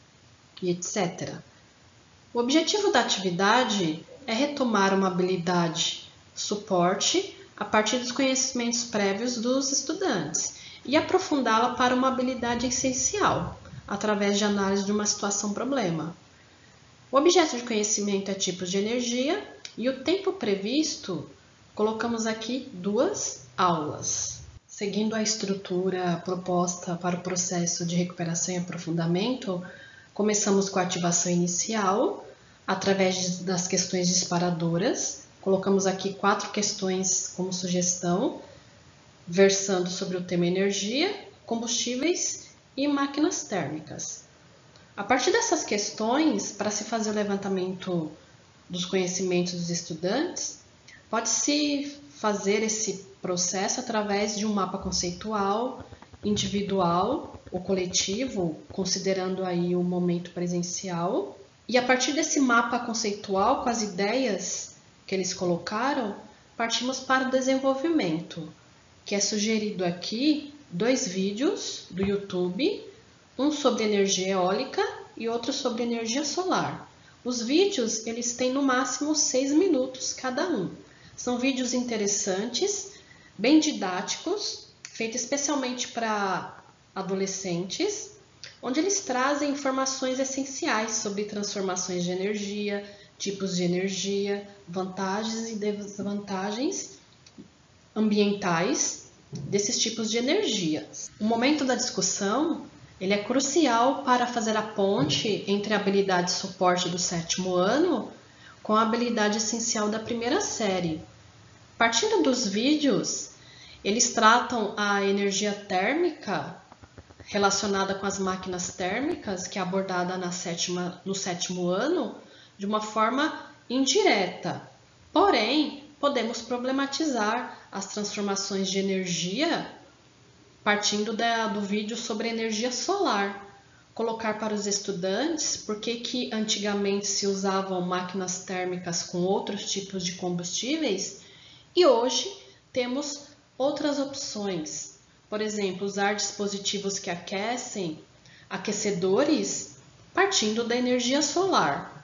e etcétera. O objetivo da atividade é retomar uma habilidade suporte a partir dos conhecimentos prévios dos estudantes e aprofundá-la para uma habilidade essencial, através de análise de uma situação-problema. O objeto de conhecimento é tipos de energia e o tempo previsto, colocamos aqui duas aulas. Seguindo a estrutura proposta para o processo de recuperação e aprofundamento, começamos com a ativação inicial, através das questões disparadoras. Colocamos aqui quatro questões como sugestão, versando sobre o tema energia, combustíveis e máquinas térmicas. A partir dessas questões, para se fazer o levantamento dos conhecimentos dos estudantes, pode-se fazer esse processo através de um mapa conceitual, individual ou coletivo, considerando aí o momento presencial. E a partir desse mapa conceitual, com as ideias que eles colocaram, partimos para o desenvolvimento, que é sugerido aqui dois vídeos do YouTube, um sobre energia eólica e outro sobre energia solar. Os vídeos eles têm no máximo seis minutos cada um. São vídeos interessantes, bem didáticos, feitos especialmente para adolescentes, onde eles trazem informações essenciais sobre transformações de energia, tipos de energia, vantagens e desvantagens ambientais desses tipos de energia. O momento da discussão ele é crucial para fazer a ponte entre a habilidade suporte do sétimo ano com a habilidade essencial da primeira série. Partindo dos vídeos, eles tratam a energia térmica relacionada com as máquinas térmicas, que é abordada na sétima, no sétimo ano, de uma forma indireta. Porém, podemos problematizar as transformações de energia partindo da, do vídeo sobre energia solar. Colocar para os estudantes por que que antigamente se usavam máquinas térmicas com outros tipos de combustíveis e hoje temos outras opções. Por exemplo, usar dispositivos que aquecem aquecedores partindo da energia solar.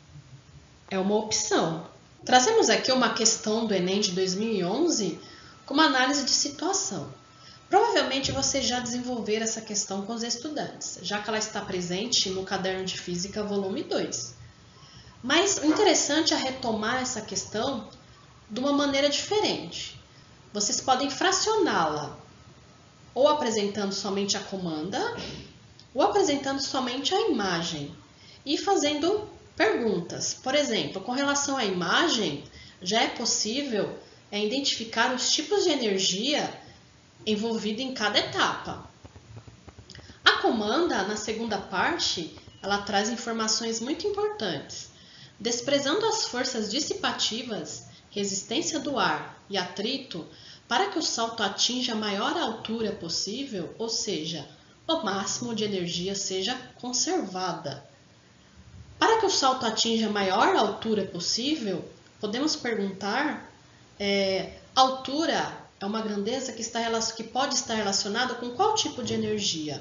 É uma opção. Trazemos aqui uma questão do Enem de dois mil e onze com uma análise de situação. Provavelmente vocês já desenvolveram essa questão com os estudantes, já que ela está presente no Caderno de Física, volume dois. Mas o interessante é retomar essa questão de uma maneira diferente. Vocês podem fracioná-la, ou apresentando somente a comanda, ou apresentando somente a imagem, e fazendo perguntas. Por exemplo, com relação à imagem, já é possível é, identificar os tipos de energia envolvida em cada etapa. A comanda, na segunda parte, ela traz informações muito importantes. Desprezando as forças dissipativas, resistência do ar e atrito, para que o salto atinja a maior altura possível, ou seja, o máximo de energia seja conservada. Para que o salto atinja a maior altura possível, podemos perguntar, é, altura é uma grandeza que, está, que pode estar relacionada com qual tipo de energia?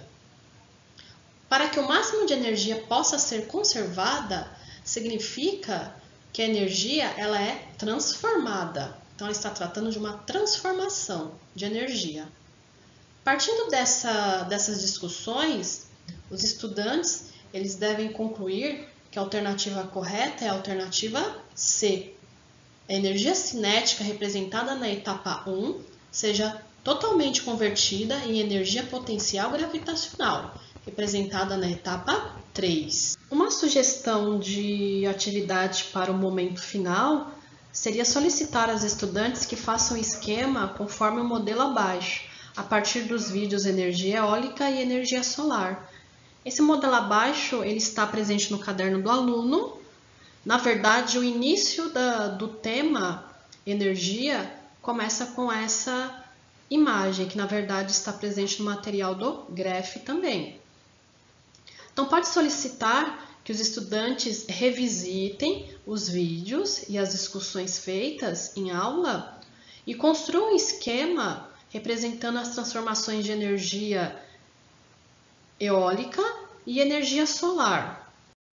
Para que o máximo de energia possa ser conservada, significa que a energia ela é transformada. Então, ela está tratando de uma transformação de energia. Partindo dessa, dessas discussões, os estudantes eles devem concluir que a alternativa correta é a alternativa C. A energia cinética representada na etapa um seja totalmente convertida em energia potencial gravitacional, representada na etapa três. Uma sugestão de atividade para o momento final seria solicitar aos estudantes que façam esquema conforme o modelo abaixo, a partir dos vídeos energia eólica e energia solar. Esse modelo abaixo ele está presente no caderno do aluno. Na verdade, o início da, do tema energia começa com essa imagem, que na verdade está presente no material do Gref também. Então, pode solicitar que os estudantes revisitem os vídeos e as discussões feitas em aula e construam um esquema representando as transformações de energia eólica e energia solar.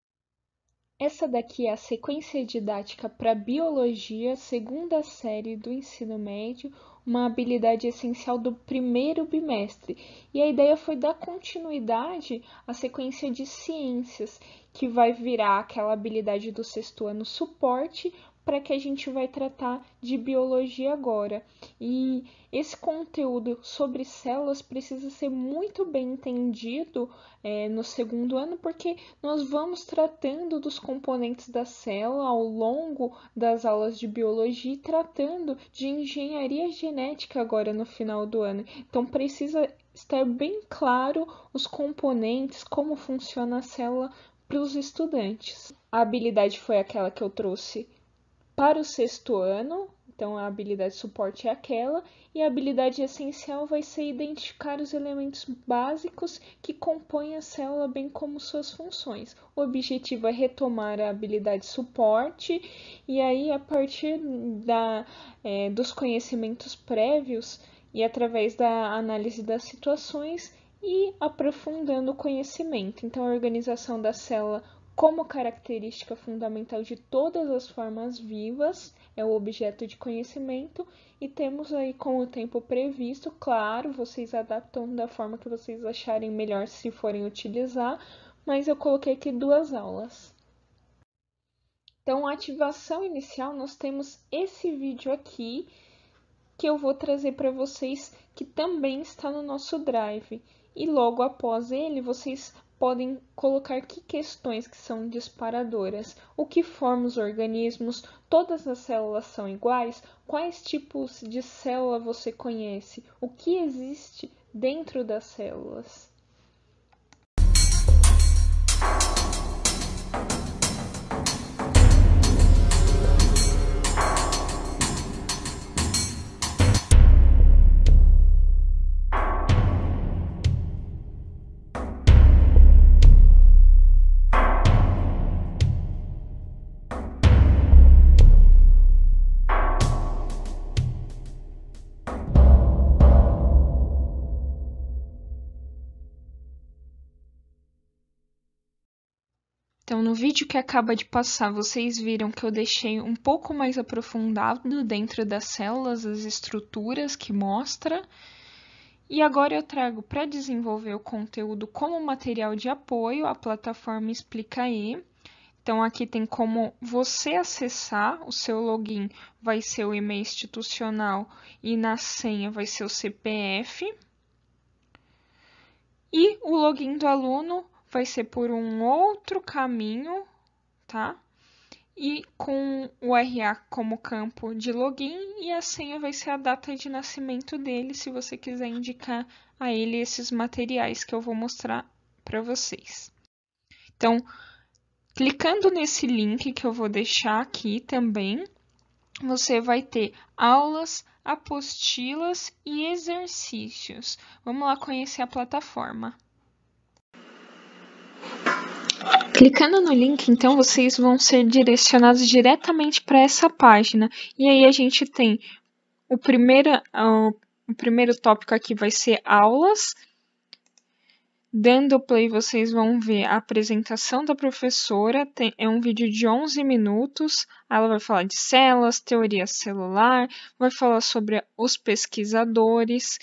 Essa daqui é a sequência didática para Biologia, segunda série do ensino médio, uma habilidade essencial do primeiro bimestre. E a ideia foi dar continuidade à sequência de Ciências, que vai virar aquela habilidade do sexto ano suporte, para que a gente vai tratar de Biologia agora. E esse conteúdo sobre células precisa ser muito bem entendido é, no segundo ano, porque nós vamos tratando dos componentes da célula ao longo das aulas de Biologia e tratando de engenharia genética agora no final do ano. Então, precisa estar bem claro os componentes, como funciona a célula para os estudantes. A habilidade foi aquela que eu trouxe para o sexto ano, então a habilidade suporte é aquela, e a habilidade essencial vai ser identificar os elementos básicos que compõem a célula, bem como suas funções. O objetivo é retomar a habilidade suporte, e aí a partir da, é, dos conhecimentos prévios e através da análise das situações e aprofundando o conhecimento. Então, a organização da célula como característica fundamental de todas as formas vivas, é o objeto de conhecimento, e temos aí com o tempo previsto, claro, vocês adaptam da forma que vocês acharem melhor se forem utilizar, mas eu coloquei aqui duas aulas. Então, a ativação inicial, nós temos esse vídeo aqui, que eu vou trazer para vocês, que também está no nosso Drive, e logo após ele, vocês podem colocar que questões que são disparadoras, o que forma os organismos, todas as células são iguais, quais tipos de célula você conhece, o que existe dentro das células. Então, no vídeo que acaba de passar, vocês viram que eu deixei um pouco mais aprofundado dentro das células, as estruturas que mostra. E agora eu trago para desenvolver o conteúdo como material de apoio a plataforma Explicae. Então, aqui tem como você acessar, o seu login vai ser o e-mail institucional e na senha vai ser o C P F. E o login do aluno vai ser por um outro caminho, tá? E com o R A como campo de login e a senha vai ser a data de nascimento dele, se você quiser indicar a ele esses materiais que eu vou mostrar para vocês. Então, clicando nesse link que eu vou deixar aqui também, você vai ter aulas, apostilas e exercícios. Vamos lá conhecer a plataforma. Clicando no link, então, vocês vão ser direcionados diretamente para essa página. E aí a gente tem o primeiro, o, o primeiro tópico aqui vai ser aulas. Dando play, vocês vão ver a apresentação da professora. Tem, é um vídeo de onze minutos. Ela vai falar de células, teoria celular, vai falar sobre os pesquisadores.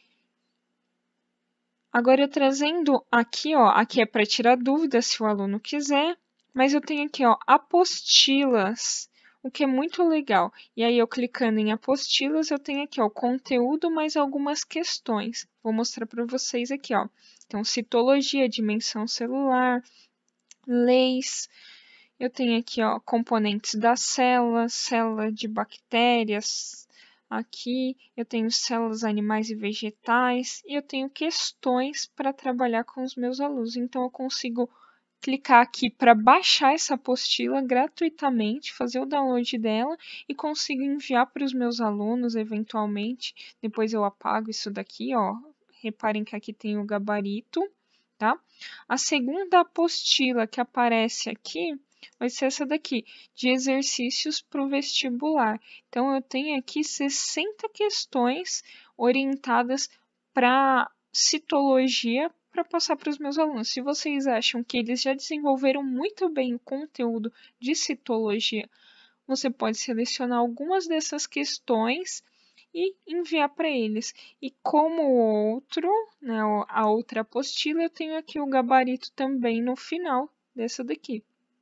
Agora, trazendo aqui, ó, aqui é para tirar dúvidas se o aluno quiser, mas eu tenho aqui, ó, apostilas, o que é muito legal. E aí, eu clicando em apostilas, eu tenho aqui, ó, conteúdo mais algumas questões. Vou mostrar para vocês aqui, ó. Então, citologia, dimensão celular, leis. Eu tenho aqui, ó, componentes da célula, célula de bactérias. Aqui eu tenho células animais e vegetais e eu tenho questões para trabalhar com os meus alunos. Então, eu consigo clicar aqui para baixar essa apostila gratuitamente, fazer o download dela e consigo enviar para os meus alunos eventualmente. Depois eu apago isso daqui, ó. Reparem que aqui tem o gabarito, tá? A segunda apostila que aparece aqui vai ser essa daqui, de exercícios para o vestibular. Então, eu tenho aqui sessenta questões orientadas para citologia para passar para os meus alunos. Se vocês acham que eles já desenvolveram muito bem o conteúdo de citologia, você pode selecionar algumas dessas questões e enviar para eles. E como outro, né, a outra apostila, eu tenho aqui o gabarito também no final dessa daqui.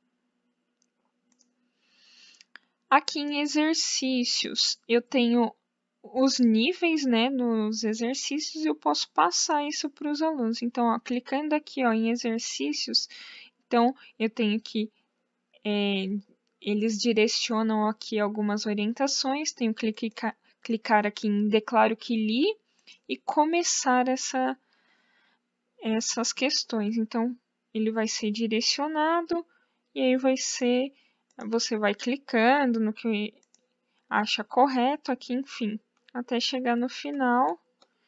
Aqui em exercícios, eu tenho os níveis, né, nos exercícios e eu posso passar isso para os alunos. Então, ó, clicando aqui, ó, em exercícios, então eu tenho que, é, eles direcionam aqui algumas orientações, tenho que clicar, clicar aqui em declaro que li e começar essa, essas questões. Então, ele vai ser direcionado e aí vai ser... Você vai clicando no que acha correto aqui, enfim, até chegar no final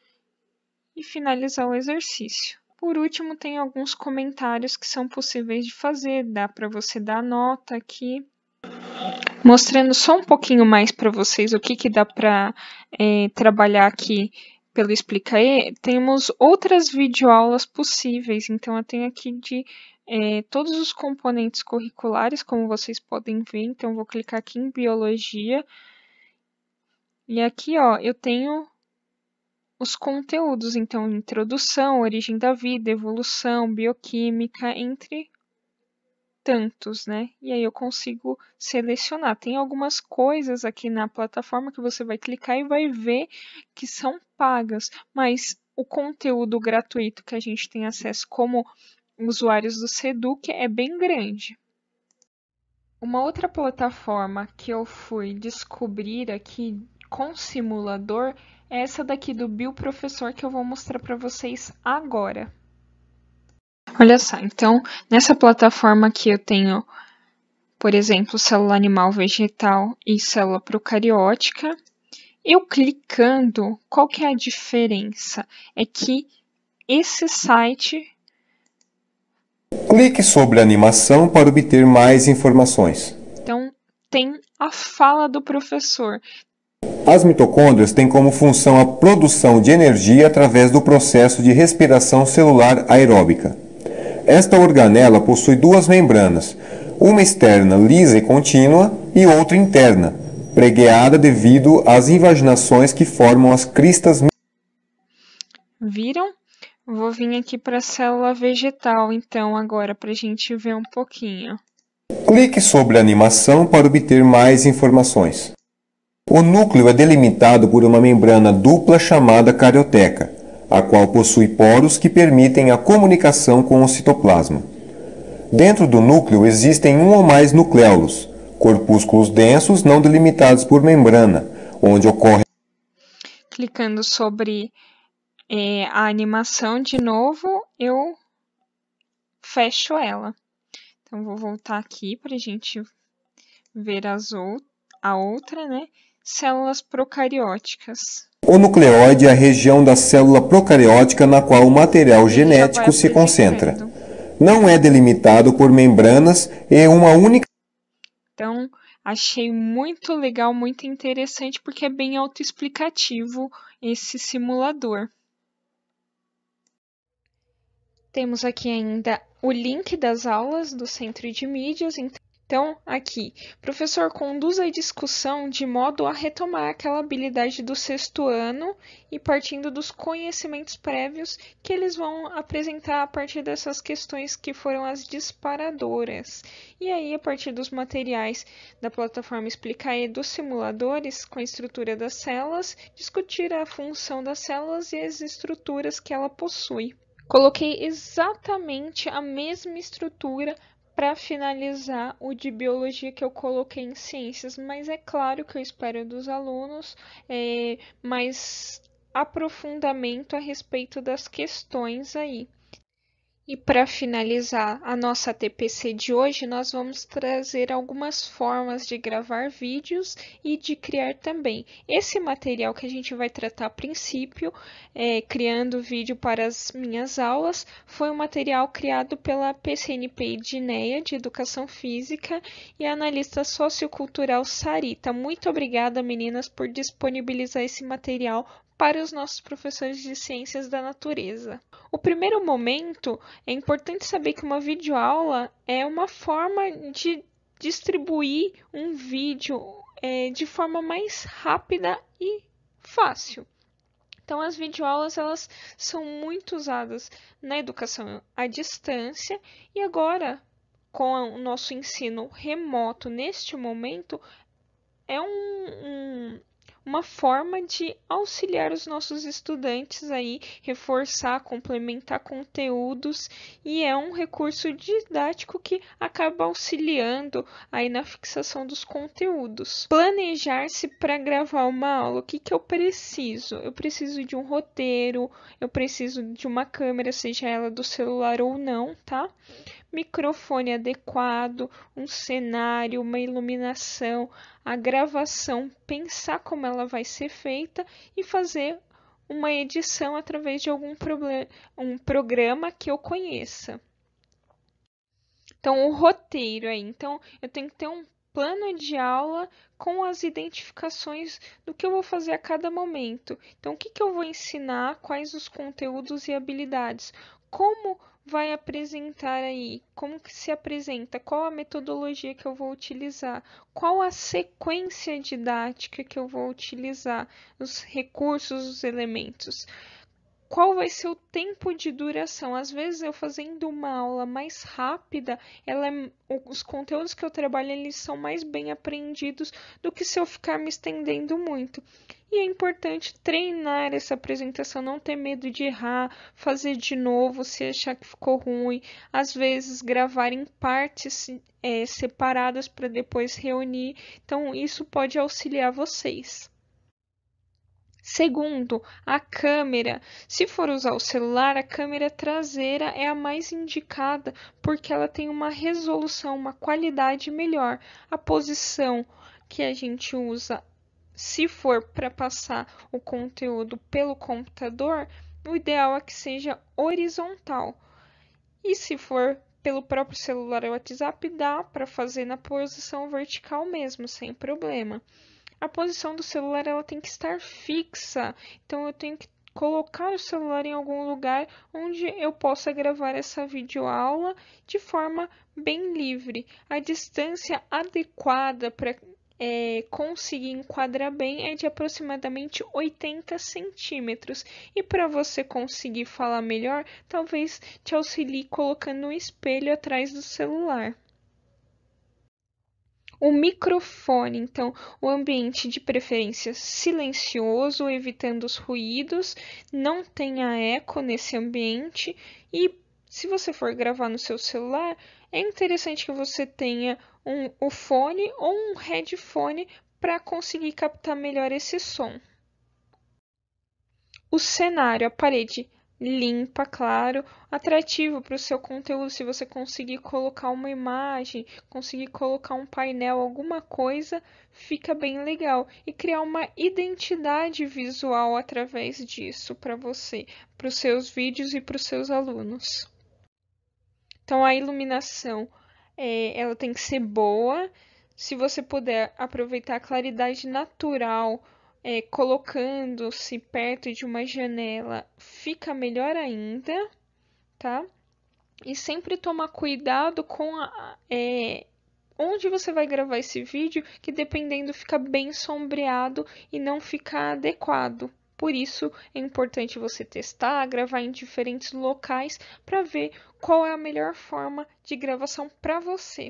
e finalizar o exercício. Por último, tem alguns comentários que são possíveis de fazer, dá para você dar nota aqui. Mostrando só um pouquinho mais para vocês o que, que dá para é, trabalhar aqui pelo Explicae, temos outras videoaulas possíveis, então eu tenho aqui de É, todos os componentes curriculares, como vocês podem ver. Então, vou clicar aqui em Biologia. E aqui, ó, eu tenho os conteúdos. Então, Introdução, Origem da Vida, Evolução, Bioquímica, entre tantos, né? E aí eu consigo selecionar. Tem algumas coisas aqui na plataforma que você vai clicar e vai ver que são pagas. Mas o conteúdo gratuito que a gente tem acesso como usuários do Seduc é bem grande. Uma outra plataforma que eu fui descobrir aqui com simulador é essa daqui do Bioprofessor que eu vou mostrar para vocês agora. Olha só, então nessa plataforma aqui eu tenho, por exemplo, célula animal vegetal e célula procariótica. Eu clicando, qual que é a diferença? É que esse site... Clique sobre a animação para obter mais informações. Então, tem a fala do professor. As mitocôndrias têm como função a produção de energia através do processo de respiração celular aeróbica. Esta organela possui duas membranas, uma externa lisa e contínua e outra interna, pregueada devido às invaginações que formam as cristas. Viram? Vou vir aqui para a célula vegetal, então, agora, para a gente ver um pouquinho. Clique sobre a animação para obter mais informações. O núcleo é delimitado por uma membrana dupla chamada carioteca, a qual possui poros que permitem a comunicação com o citoplasma. Dentro do núcleo existem um ou mais nucléolos, corpúsculos densos não delimitados por membrana, onde ocorre... Clicando sobre é, a animação de novo, eu fecho ela. Então, vou voltar aqui para a gente ver as ou a outra, né? Células procarióticas. O nucleóide é a região da célula procariótica na qual o material genético se concentra. Não é delimitado por membranas e uma única... Então, achei muito legal, muito interessante, porque é bem autoexplicativo esse simulador. Temos aqui ainda o link das aulas do Centro de Mídias. Então, aqui, professor conduz a discussão de modo a retomar aquela habilidade do sexto ano e partindo dos conhecimentos prévios que eles vão apresentar a partir dessas questões que foram as disparadoras. E aí, a partir dos materiais da plataforma Explicar e dos simuladores, com a estrutura das células, discutir a função das células e as estruturas que ela possui. Coloquei exatamente a mesma estrutura para finalizar o de biologia que eu coloquei em ciências, mas é claro que eu espero dos alunos é, mais aprofundamento a respeito das questões aí. E para finalizar a nossa T P C de hoje, nós vamos trazer algumas formas de gravar vídeos e de criar também. Esse material que a gente vai tratar a princípio, é, criando vídeo para as minhas aulas, foi um material criado pela P C N P Edneia, de Educação Física, e a analista sociocultural Sarita. Muito obrigada, meninas, por disponibilizar esse material para os nossos professores de Ciências da Natureza. O primeiro momento, é importante saber que uma videoaula é uma forma de distribuir um vídeo é, de forma mais rápida e fácil. Então, as videoaulas elas são muito usadas na educação à distância e agora, com o nosso ensino remoto neste momento, é um, um uma forma de auxiliar os nossos estudantes aí, reforçar, complementar conteúdos, e é um recurso didático que acaba auxiliando aí na fixação dos conteúdos. Planejar-se para gravar uma aula. O que que eu preciso? Eu preciso de um roteiro, eu preciso de uma câmera, seja ela do celular ou não, tá? Microfone adequado, um cenário, uma iluminação, a gravação, pensar como ela vai ser feita e fazer uma edição através de algum problema, um programa que eu conheça. Então, o roteiro aí. Então, eu tenho que ter um plano de aula com as identificações do que eu vou fazer a cada momento. Então, o que que eu vou ensinar, quais os conteúdos e habilidades, como vai apresentar aí, como que se apresenta, qual a metodologia que eu vou utilizar, qual a sequência didática que eu vou utilizar, os recursos, os elementos. Qual vai ser o tempo de duração? Às vezes, eu fazendo uma aula mais rápida, ela é, os conteúdos que eu trabalho eles são mais bem aprendidos do que se eu ficar me estendendo muito. E é importante treinar essa apresentação, não ter medo de errar, fazer de novo se achar que ficou ruim. Às vezes, gravar em partes é, separadas para depois reunir. Então, isso pode auxiliar vocês. Segundo, a câmera. Se for usar o celular, a câmera traseira é a mais indicada porque ela tem uma resolução, uma qualidade melhor. A posição que a gente usa, se for para passar o conteúdo pelo computador, o ideal é que seja horizontal. E se for pelo próprio celular ou WhatsApp, dá para fazer na posição vertical mesmo, sem problema. A posição do celular ela tem que estar fixa, então eu tenho que colocar o celular em algum lugar onde eu possa gravar essa videoaula de forma bem livre. A distância adequada para é, conseguir enquadrar bem é de aproximadamente oitenta centímetros. E para você conseguir falar melhor, talvez te auxilie colocando um espelho atrás do celular. O microfone, então, o ambiente de preferência silencioso, evitando os ruídos, não tenha eco nesse ambiente. E se você for gravar no seu celular, é interessante que você tenha um, o fone ou um headphone para conseguir captar melhor esse som. O cenário, a parede limpa, claro, atrativo para o seu conteúdo. Se você conseguir colocar uma imagem, conseguir colocar um painel, alguma coisa, fica bem legal. E criar uma identidade visual através disso para você, para os seus vídeos e para os seus alunos. Então, a iluminação, é, ela tem que ser boa. Se você puder aproveitar a claridade natural, É, colocando-se perto de uma janela, fica melhor ainda, tá? E sempre tomar cuidado com a, é, onde você vai gravar esse vídeo, que dependendo fica bem sombreado e não fica adequado. Por isso é importante você testar, gravar em diferentes locais para ver qual é a melhor forma de gravação para você.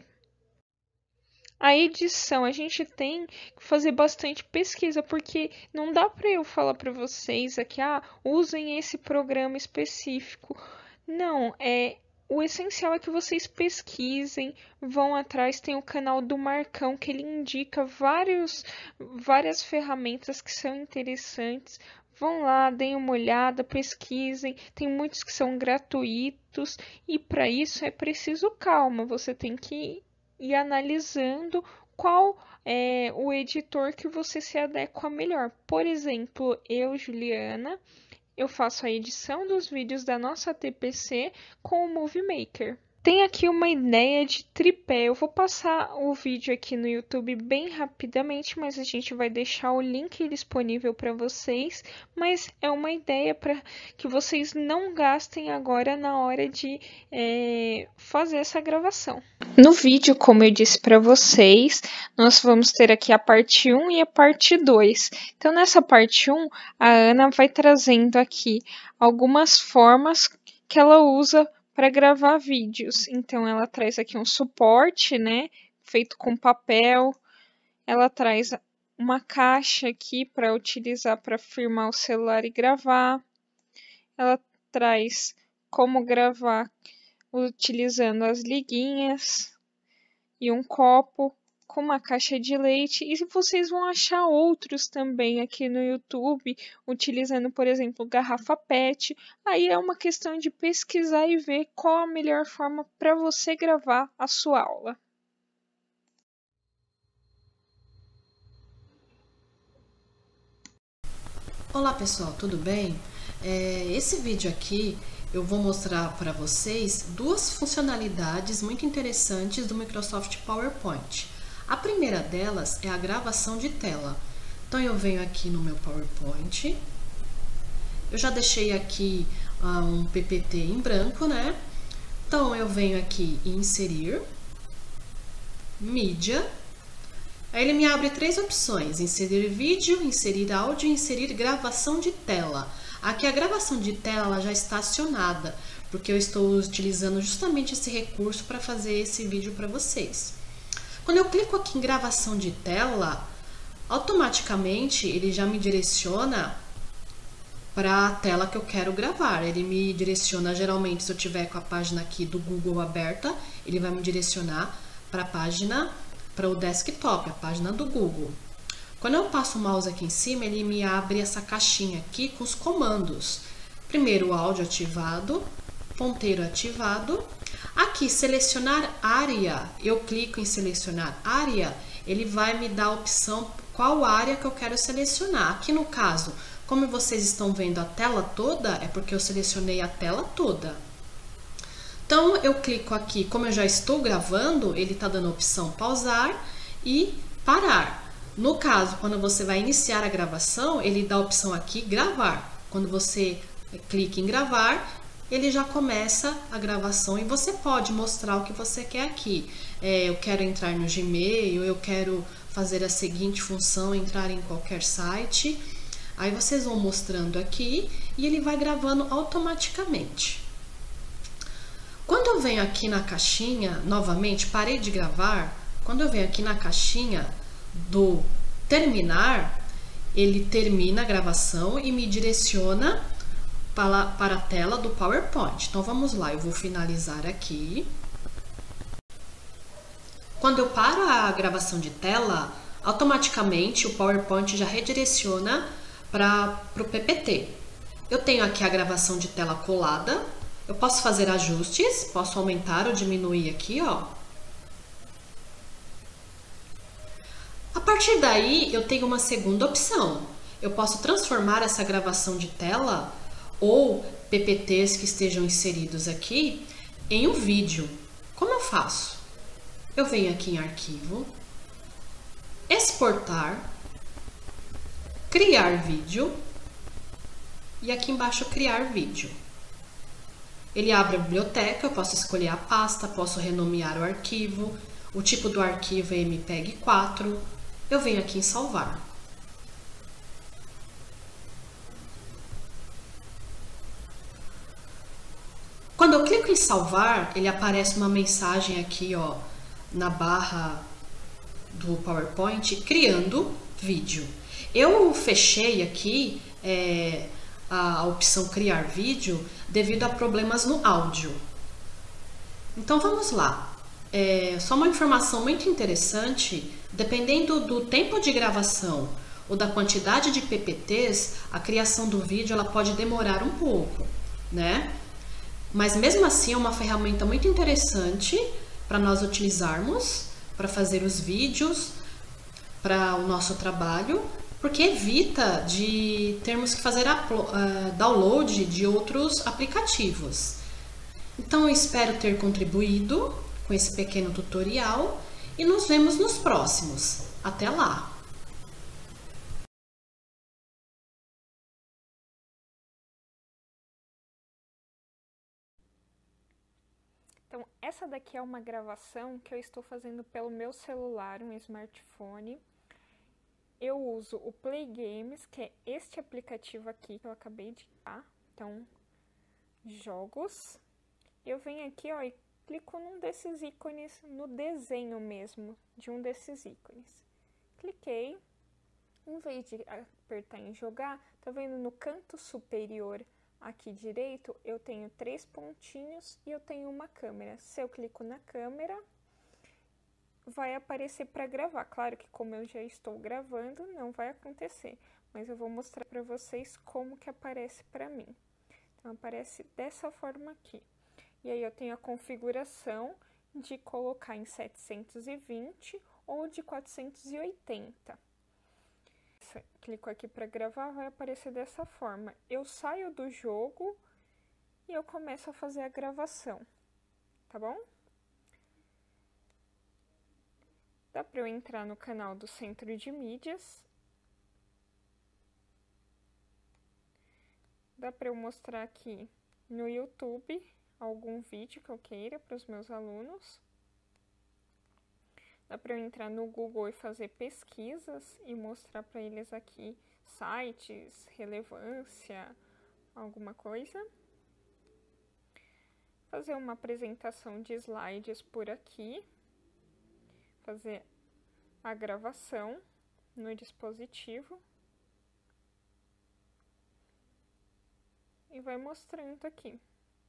A edição, a gente tem que fazer bastante pesquisa, porque não dá para eu falar para vocês aqui, ah, usem esse programa específico. Não, é, o essencial é que vocês pesquisem, vão atrás, tem o canal do Marcão, que ele indica vários, várias ferramentas que são interessantes. Vão lá, deem uma olhada, pesquisem, tem muitos que são gratuitos, e para isso é preciso calma, você tem que e analisando qual é o editor que você se adequa melhor. Por exemplo, eu, Juliana, eu faço a edição dos vídeos da nossa T P C com o Movie Maker. Tem aqui uma ideia de tripé. Eu vou passar o vídeo aqui no YouTube bem rapidamente, mas a gente vai deixar o link disponível para vocês. Mas é uma ideia para que vocês não gastem agora na hora de é, fazer essa gravação. No vídeo, como eu disse para vocês, nós vamos ter aqui a parte um e a parte dois. Então, nessa parte um, a Ana vai trazendo aqui algumas formas que ela usa para gravar vídeos. Então, ela traz aqui um suporte, né, feito com papel. Ela traz uma caixa aqui para utilizar para firmar o celular e gravar. Ela traz como gravar utilizando as liguinhas e um copo com uma caixa de leite. E vocês vão achar outros também aqui no YouTube, utilizando, por exemplo, garrafa pet. Aí é uma questão de pesquisar e ver qual a melhor forma para você gravar a sua aula. Olá pessoal, tudo bem? É, esse vídeo aqui eu vou mostrar para vocês duas funcionalidades muito interessantes do Microsoft PowerPoint. A primeira delas é a gravação de tela. Então eu venho aqui no meu PowerPoint, eu já deixei aqui uh, um P P T em branco, né? Então eu venho aqui em inserir, mídia, aí ele me abre três opções: inserir vídeo, inserir áudio e inserir gravação de tela. Aqui a gravação de tela ela já está acionada, porque eu estou utilizando justamente esse recurso para fazer esse vídeo para vocês. Quando eu clico aqui em gravação de tela, automaticamente ele já me direciona para a tela que eu quero gravar. Ele me direciona, geralmente, se eu tiver com a página aqui do Google aberta, ele vai me direcionar para a página, para o desktop, a página do Google. Quando eu passo o mouse aqui em cima, ele me abre essa caixinha aqui com os comandos. Primeiro o áudio ativado, ponteiro ativado. Aqui, selecionar área, eu clico em selecionar área, ele vai me dar a opção qual área que eu quero selecionar. Aqui no caso, como vocês estão vendo a tela toda, é porque eu selecionei a tela toda. Então, eu clico aqui, como eu já estou gravando, ele está dando a opção pausar e parar. No caso, quando você vai iniciar a gravação, ele dá a opção aqui gravar. Quando você clica em gravar, ele já começa a gravação e você pode mostrar o que você quer aqui. É, eu quero entrar no Gmail, eu quero fazer a seguinte função, entrar em qualquer site. Aí vocês vão mostrando aqui e ele vai gravando automaticamente. Quando eu venho aqui na caixinha, novamente, parei de gravar, quando eu venho aqui na caixinha do terminar, ele termina a gravação e me direciona para, para a tela do PowerPoint. Então vamos lá, eu vou finalizar aqui. Quando eu paro a gravação de tela, automaticamente o PowerPoint já redireciona para o P P T. Eu tenho aqui a gravação de tela colada, eu posso fazer ajustes, posso aumentar ou diminuir aqui, ó. A partir daí, eu tenho uma segunda opção. Eu posso transformar essa gravação de tela ou P P Ts que estejam inseridos aqui em um vídeo. Como eu faço? Eu venho aqui em Arquivo, Exportar, Criar vídeo e aqui embaixo Criar vídeo. Ele abre a biblioteca, eu posso escolher a pasta, posso renomear o arquivo, o tipo do arquivo é M P E G quatro. Eu venho aqui em Salvar. Quando eu clico em Salvar, ele aparece uma mensagem aqui, ó, na barra do PowerPoint, criando vídeo. Eu fechei aqui é, a opção Criar vídeo devido a problemas no áudio. Então vamos lá. É, só uma informação muito interessante, dependendo do tempo de gravação ou da quantidade de P P Ts, a criação do vídeo ela pode demorar um pouco, né? Mas mesmo assim é uma ferramenta muito interessante para nós utilizarmos, para fazer os vídeos, para o nosso trabalho, porque evita de termos que fazer uh, download de outros aplicativos. Então eu espero ter contribuído com esse pequeno tutorial e nos vemos nos próximos. Até lá! Então, essa daqui é uma gravação que eu estou fazendo pelo meu celular, um smartphone. Eu uso o Play Games, que é este aplicativo aqui que eu acabei de criar. Então, jogos. Eu venho aqui, ó, e clico num desses ícones, no desenho mesmo de um desses ícones. Cliquei. Em vez de apertar em jogar, tá vendo no canto superior aqui direito, eu tenho três pontinhos e eu tenho uma câmera. Se eu clico na câmera, vai aparecer para gravar. Claro que como eu já estou gravando, não vai acontecer, mas eu vou mostrar para vocês como que aparece para mim. Então, aparece dessa forma aqui. E aí eu tenho a configuração de colocar em setecentos e vinte ou de quatrocentos e oitenta. Clico aqui para gravar, vai aparecer dessa forma. Eu saio do jogo e eu começo a fazer a gravação, tá bom? Dá para eu entrar no canal do Centro de Mídias. Dá para eu mostrar aqui no YouTube algum vídeo que eu queira para os meus alunos. Dá para eu entrar no Google e fazer pesquisas e mostrar para eles aqui sites, relevância, alguma coisa. Fazer uma apresentação de slides por aqui. Fazer a gravação no dispositivo. E vai mostrando aqui.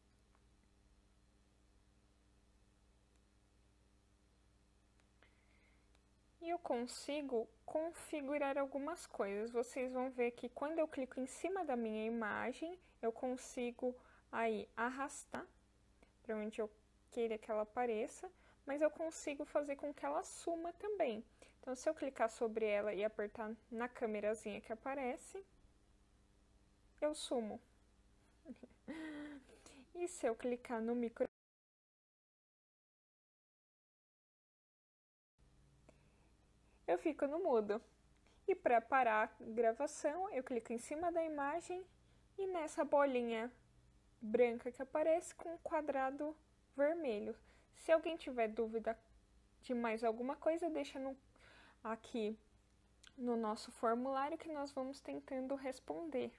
E eu consigo configurar algumas coisas. Vocês vão ver que quando eu clico em cima da minha imagem, eu consigo aí arrastar para onde eu queira que ela apareça, mas eu consigo fazer com que ela suma também. Então, se eu clicar sobre ela e apertar na câmerazinha que aparece, eu sumo. E se eu clicar no micro, eu fico no mudo. E para parar a gravação, eu clico em cima da imagem e nessa bolinha branca que aparece com um quadrado vermelho. Se alguém tiver dúvida de mais alguma coisa, deixa no, aqui no nosso formulário que nós vamos tentando responder.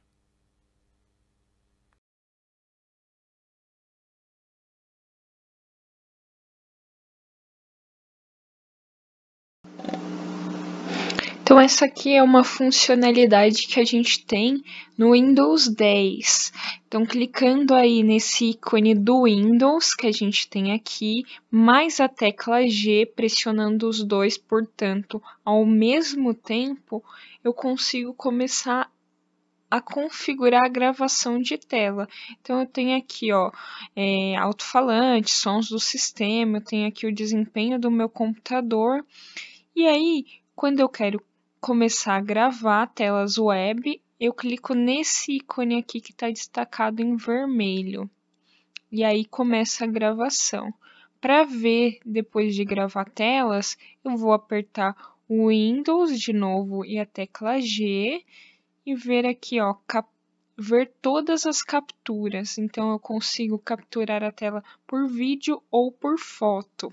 Então, essa aqui é uma funcionalidade que a gente tem no Windows dez. Então, clicando aí nesse ícone do Windows que a gente tem aqui, mais a tecla G, pressionando os dois, portanto, ao mesmo tempo, eu consigo começar a configurar a gravação de tela. Então, eu tenho aqui, ó, é, alto-falante, sons do sistema, eu tenho aqui o desempenho do meu computador. E aí, quando eu quero começar a gravar telas web, eu clico nesse ícone aqui que está destacado em vermelho. E aí começa a gravação. Para ver depois de gravar telas, eu vou apertar o Windows de novo e a tecla G e ver aqui, ó, cap ver todas as capturas. Então, eu consigo capturar a tela por vídeo ou por foto.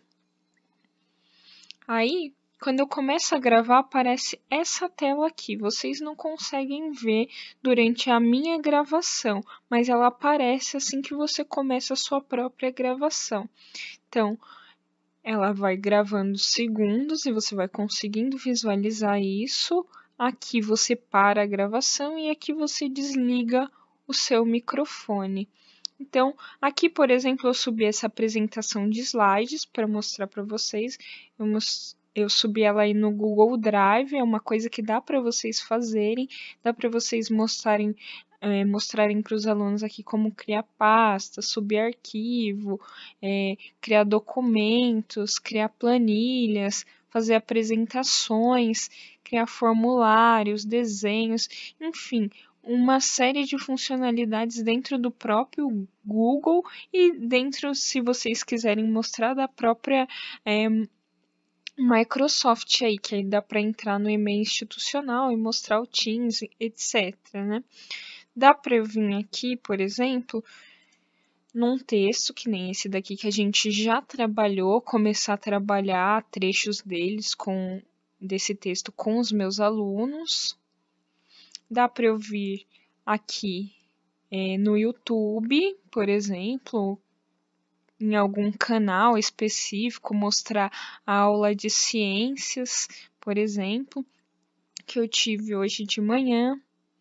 Aí, quando eu começo a gravar, aparece essa tela aqui. Vocês não conseguem ver durante a minha gravação, mas ela aparece assim que você começa a sua própria gravação. Então, ela vai gravando segundos e você vai conseguindo visualizar isso. Aqui você para a gravação e aqui você desliga o seu microfone. Então, aqui, por exemplo, eu subi essa apresentação de slides para mostrar para vocês. Eu, eu subi ela aí no Google Drive, é uma coisa que dá para vocês fazerem, dá para vocês mostrarem, é, mostrarem para os alunos aqui como criar pasta, subir arquivo, é, criar documentos, criar planilhas, fazer apresentações, criar formulários, desenhos, enfim, uma série de funcionalidades dentro do próprio Google e dentro, se vocês quiserem mostrar, da própria é, Microsoft aí, que aí dá para entrar no e-mail institucional e mostrar o Teams, etcétera, né? Dá para eu vir aqui, por exemplo, num texto que nem esse daqui que a gente já trabalhou, começar a trabalhar trechos deles com desse texto com os meus alunos. Dá para eu vir aqui é, no YouTube, por exemplo, em algum canal específico, mostrar a aula de ciências, por exemplo, que eu tive hoje de manhã.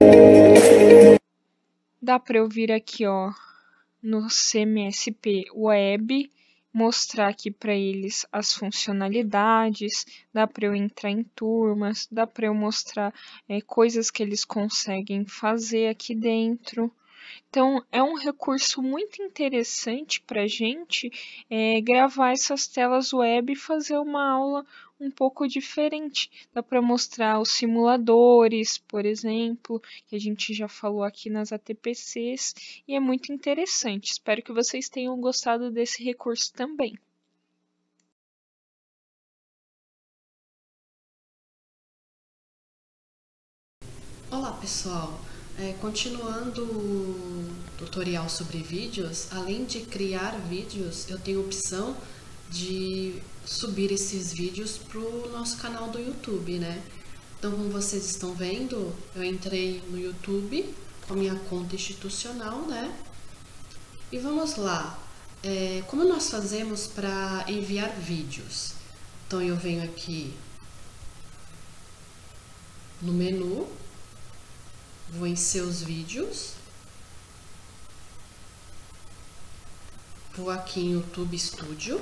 Dá para eu vir aqui, ó, no C M S P Web, mostrar aqui para eles as funcionalidades, dá para eu entrar em turmas, dá para eu mostrar é, coisas que eles conseguem fazer aqui dentro. Então, é um recurso muito interessante para a gente é, gravar essas telas web e fazer uma aula um pouco diferente. Dá para mostrar os simuladores, por exemplo, que a gente já falou aqui nas A T P Cs, e é muito interessante. Espero que vocês tenham gostado desse recurso também. Olá, pessoal! É, continuando o tutorial sobre vídeos, além de criar vídeos, eu tenho a opção de subir esses vídeos para o nosso canal do YouTube, né? Então, como vocês estão vendo, eu entrei no YouTube com a minha conta institucional, né? E vamos lá. É, como nós fazemos para enviar vídeos? Então, eu venho aqui no menu, vou em seus vídeos, vou aqui em YouTube Studio,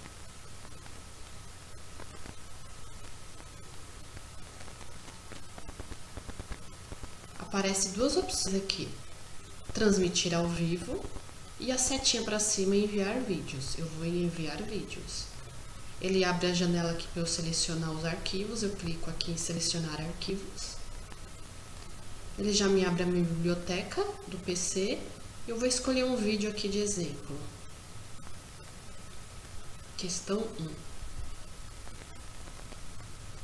aparece duas opções aqui, transmitir ao vivo e a setinha para cima enviar vídeos. Eu vou em enviar vídeos. Ele abre a janela aqui para eu selecionar os arquivos, eu clico aqui em selecionar arquivos. Ele já me abre a minha biblioteca do P C. Eu vou escolher um vídeo aqui de exemplo. Questão um.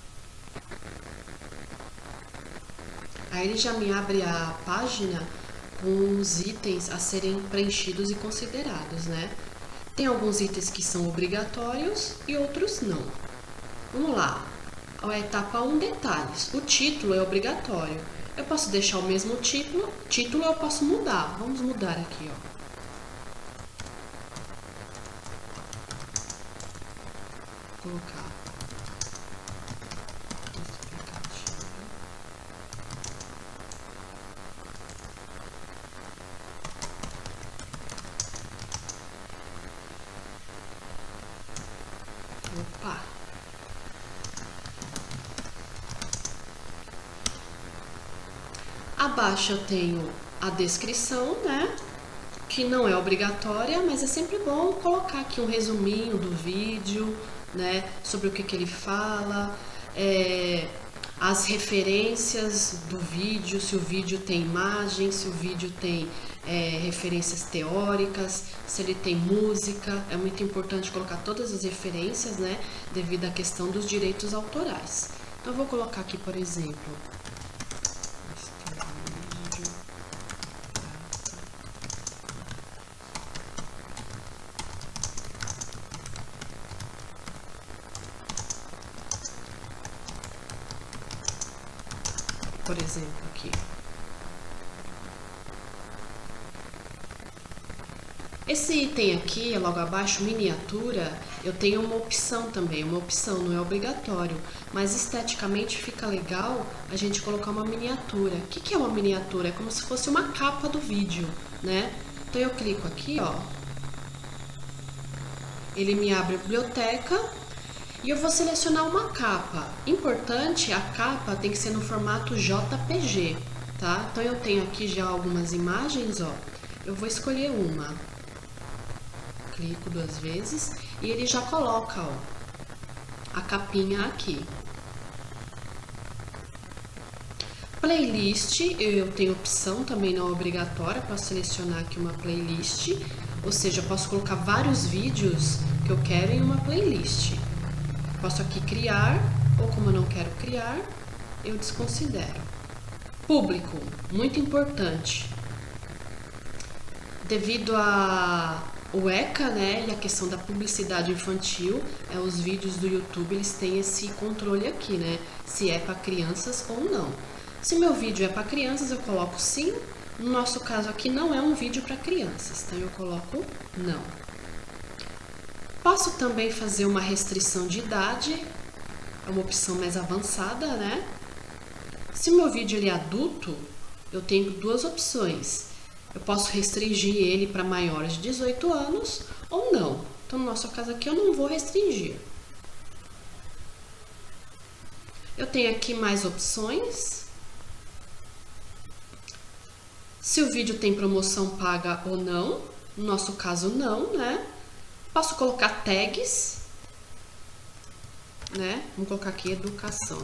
Aí ele já me abre a página com os itens a serem preenchidos e considerados, né? Tem alguns itens que são obrigatórios e outros não. Vamos lá. A etapa um, detalhes. O título é obrigatório. Eu posso deixar o mesmo título, título eu posso mudar. Vamos mudar aqui, ó. Vou colocar. Opa! Abaixo eu tenho a descrição, né? Que não é obrigatória, mas é sempre bom colocar aqui um resuminho do vídeo, né? Sobre o que, que ele fala, é, as referências do vídeo, se o vídeo tem imagem, se o vídeo tem é, referências teóricas, se ele tem música. É muito importante colocar todas as referências, né? Devido à questão dos direitos autorais. Então, eu vou colocar aqui, por exemplo... Por exemplo, aqui. Esse item aqui, logo abaixo, miniatura, eu tenho uma opção também. Uma opção, não é obrigatório, mas esteticamente fica legal a gente colocar uma miniatura. O que, que é uma miniatura? É como se fosse uma capa do vídeo, né? Então eu clico aqui, ó. Ele me abre a biblioteca. E eu vou selecionar uma capa. Importante, a capa tem que ser no formato J P G, tá? Então eu tenho aqui já algumas imagens, ó. Eu vou escolher uma. Clico duas vezes e ele já coloca, ó, a capinha aqui. Playlist, eu tenho opção, também não é obrigatória, posso selecionar aqui uma playlist, ou seja, eu posso colocar vários vídeos que eu quero em uma playlist. Posso aqui criar, ou como eu não quero criar, eu desconsidero. Público, muito importante. Devido a o ECA, né, e a questão da publicidade infantil, é, os vídeos do YouTube, eles têm esse controle aqui, né, se é para crianças ou não. Se meu vídeo é para crianças, eu coloco sim. No nosso caso aqui não é um vídeo para crianças, então eu coloco não. Posso também fazer uma restrição de idade, é uma opção mais avançada, né? Se meu vídeo ele é adulto, eu tenho duas opções. Eu posso restringir ele para maiores de dezoito anos ou não. Então, no nosso caso aqui, eu não vou restringir. Eu tenho aqui mais opções. Se o vídeo tem promoção paga ou não, no nosso caso não, né? Posso colocar tags, né? Vamos colocar aqui educação.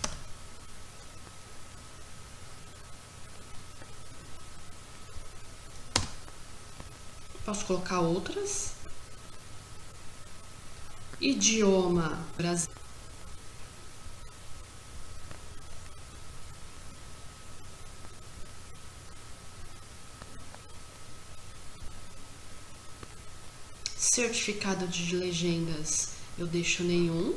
Posso colocar outras. Idioma Brasil. Certificado de legendas, eu deixo nenhum.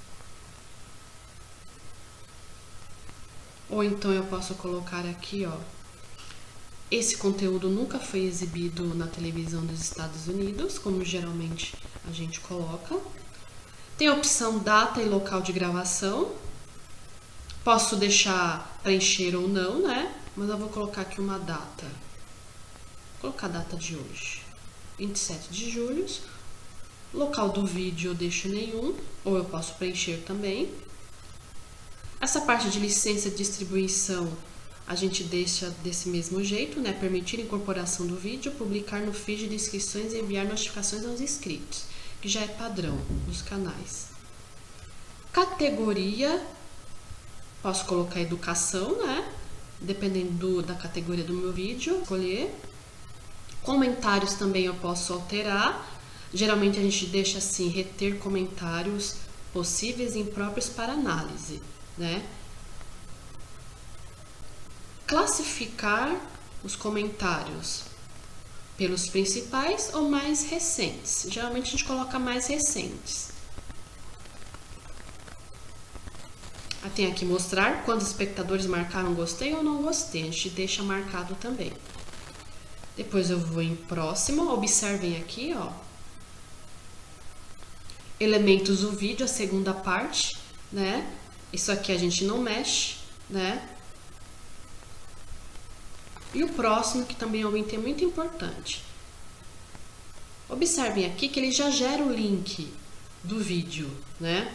Ou então eu posso colocar aqui, ó. Esse conteúdo nunca foi exibido na televisão dos Estados Unidos, como geralmente a gente coloca. Tem a opção data e local de gravação. Posso deixar preencher ou não, né? Mas eu vou colocar aqui uma data. Vou colocar a data de hoje. vinte e sete de julho. Local do vídeo eu deixo nenhum, ou eu posso preencher também. Essa parte de licença de distribuição a gente deixa desse mesmo jeito, né? Permitir incorporação do vídeo, publicar no feed de inscrições e enviar notificações aos inscritos, que já é padrão dos canais. Categoria, posso colocar educação, né? Dependendo do, da categoria do meu vídeo, escolher. Comentários também eu posso alterar. Geralmente a gente deixa assim, reter comentários possíveis e impróprios para análise, né? Classificar os comentários pelos principais ou mais recentes. Geralmente a gente coloca mais recentes. Ah, tem aqui mostrar quantos espectadores marcaram gostei ou não gostei. A gente deixa marcado também. Depois eu vou em próximo. Observem aqui, ó. Elementos do vídeo, a segunda parte, né? Isso aqui a gente não mexe, né? E o próximo, que também é um item muito importante. Observem aqui que ele já gera o link do vídeo, né?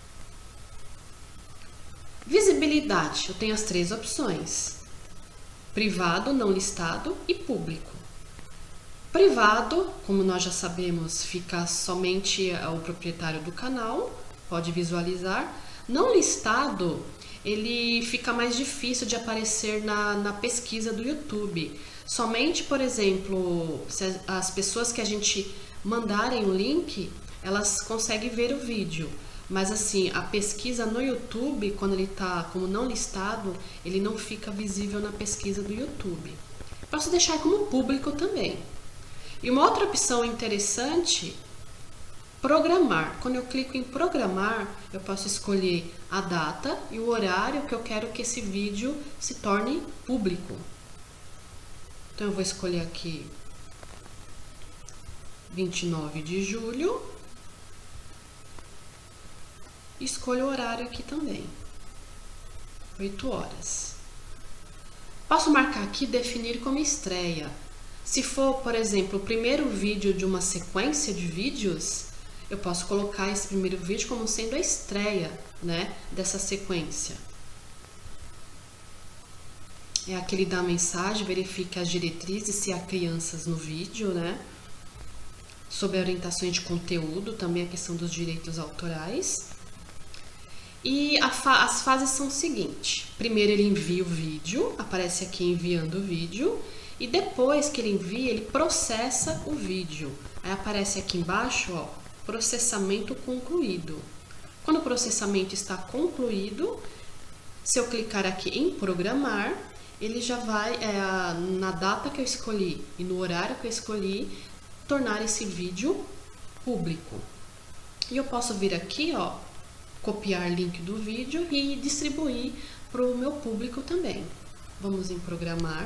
Visibilidade, eu tenho as três opções: privado, não listado e público. Privado, como nós já sabemos, fica somente o proprietário do canal, pode visualizar. Não listado, ele fica mais difícil de aparecer na, na pesquisa do YouTube. Somente, por exemplo, se as pessoas que a gente mandarem o link, elas conseguem ver o vídeo. Mas assim, a pesquisa no YouTube, quando ele está como não listado, ele não fica visível na pesquisa do YouTube. Posso deixar como público também. E uma outra opção interessante, programar. Quando eu clico em programar, eu posso escolher a data e o horário que eu quero que esse vídeo se torne público. Então eu vou escolher aqui vinte e nove de julho. Escolho o horário aqui também, oito horas. Posso marcar aqui definir como estreia. Se for, por exemplo, o primeiro vídeo de uma sequência de vídeos, eu posso colocar esse primeiro vídeo como sendo a estreia, né, dessa sequência. É aquele da mensagem, verifique as diretrizes se há crianças no vídeo, né? Sobre orientações de conteúdo, também a questão dos direitos autorais. E a fa as fases são o seguinte: primeiro ele envia o vídeo, aparece aqui enviando o vídeo, e depois que ele envia, ele processa o vídeo. Aí aparece aqui embaixo, ó, processamento concluído. Quando o processamento está concluído, se eu clicar aqui em programar, ele já vai, é, na data que eu escolhi e no horário que eu escolhi, tornar esse vídeo público. E eu posso vir aqui, ó, copiar link do vídeo e distribuir para o meu público também. Vamos em programar.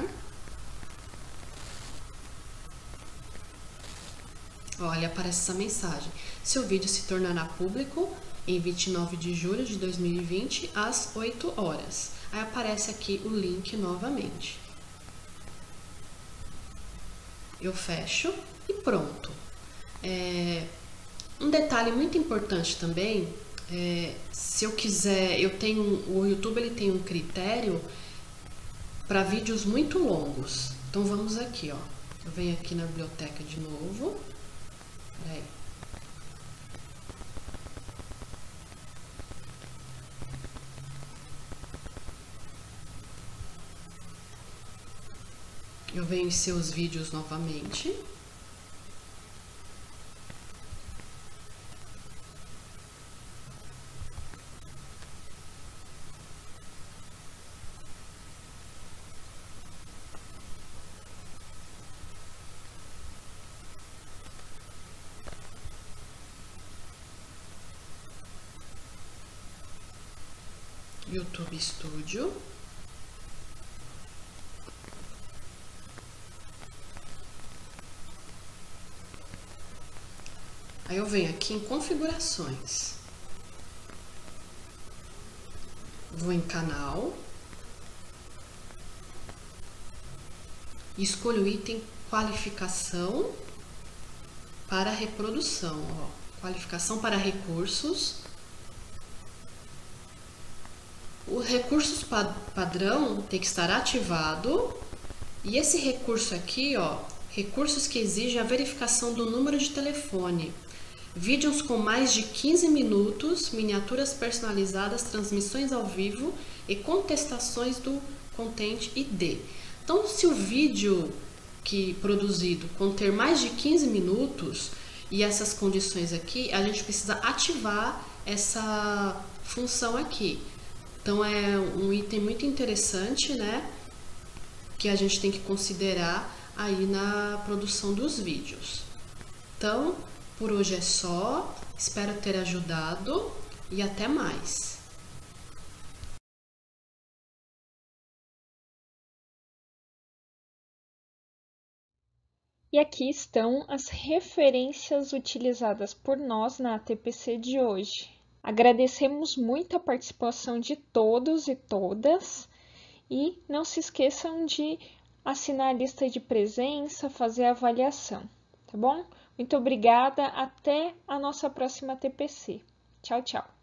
Olha, aparece essa mensagem: seu vídeo se tornará público em vinte e nove de julho de dois mil e vinte, às oito horas. Aí aparece aqui o link novamente. Eu fecho e pronto. É, um detalhe muito importante também, é, se eu quiser, eu tenho, o YouTube ele tem um critério para vídeos muito longos. Então vamos aqui, ó. Eu venho aqui na biblioteca de novo. Peraí. Eu venho em seus vídeos novamente. YouTube Studio. Aí eu venho aqui em configurações. Vou em canal. E escolho o item qualificação para reprodução. Ó, qualificação para recursos. O recursos padrão tem que estar ativado. E esse recurso aqui, ó, recursos que exigem a verificação do número de telefone. Vídeos com mais de quinze minutos, miniaturas personalizadas, transmissões ao vivo e contestações do Content I D. Então, se o vídeo que produzido conter mais de quinze minutos e essas condições aqui, a gente precisa ativar essa função aqui. Então, é um item muito interessante, né? que a gente tem que considerar aí na produção dos vídeos. Então, por hoje é só, espero ter ajudado e até mais! E aqui estão as referências utilizadas por nós na A T P C de hoje. Agradecemos muito a participação de todos e todas e não se esqueçam de assinar a lista de presença, fazer a avaliação, tá bom? Muito obrigada, até a nossa próxima T P C. Tchau, tchau!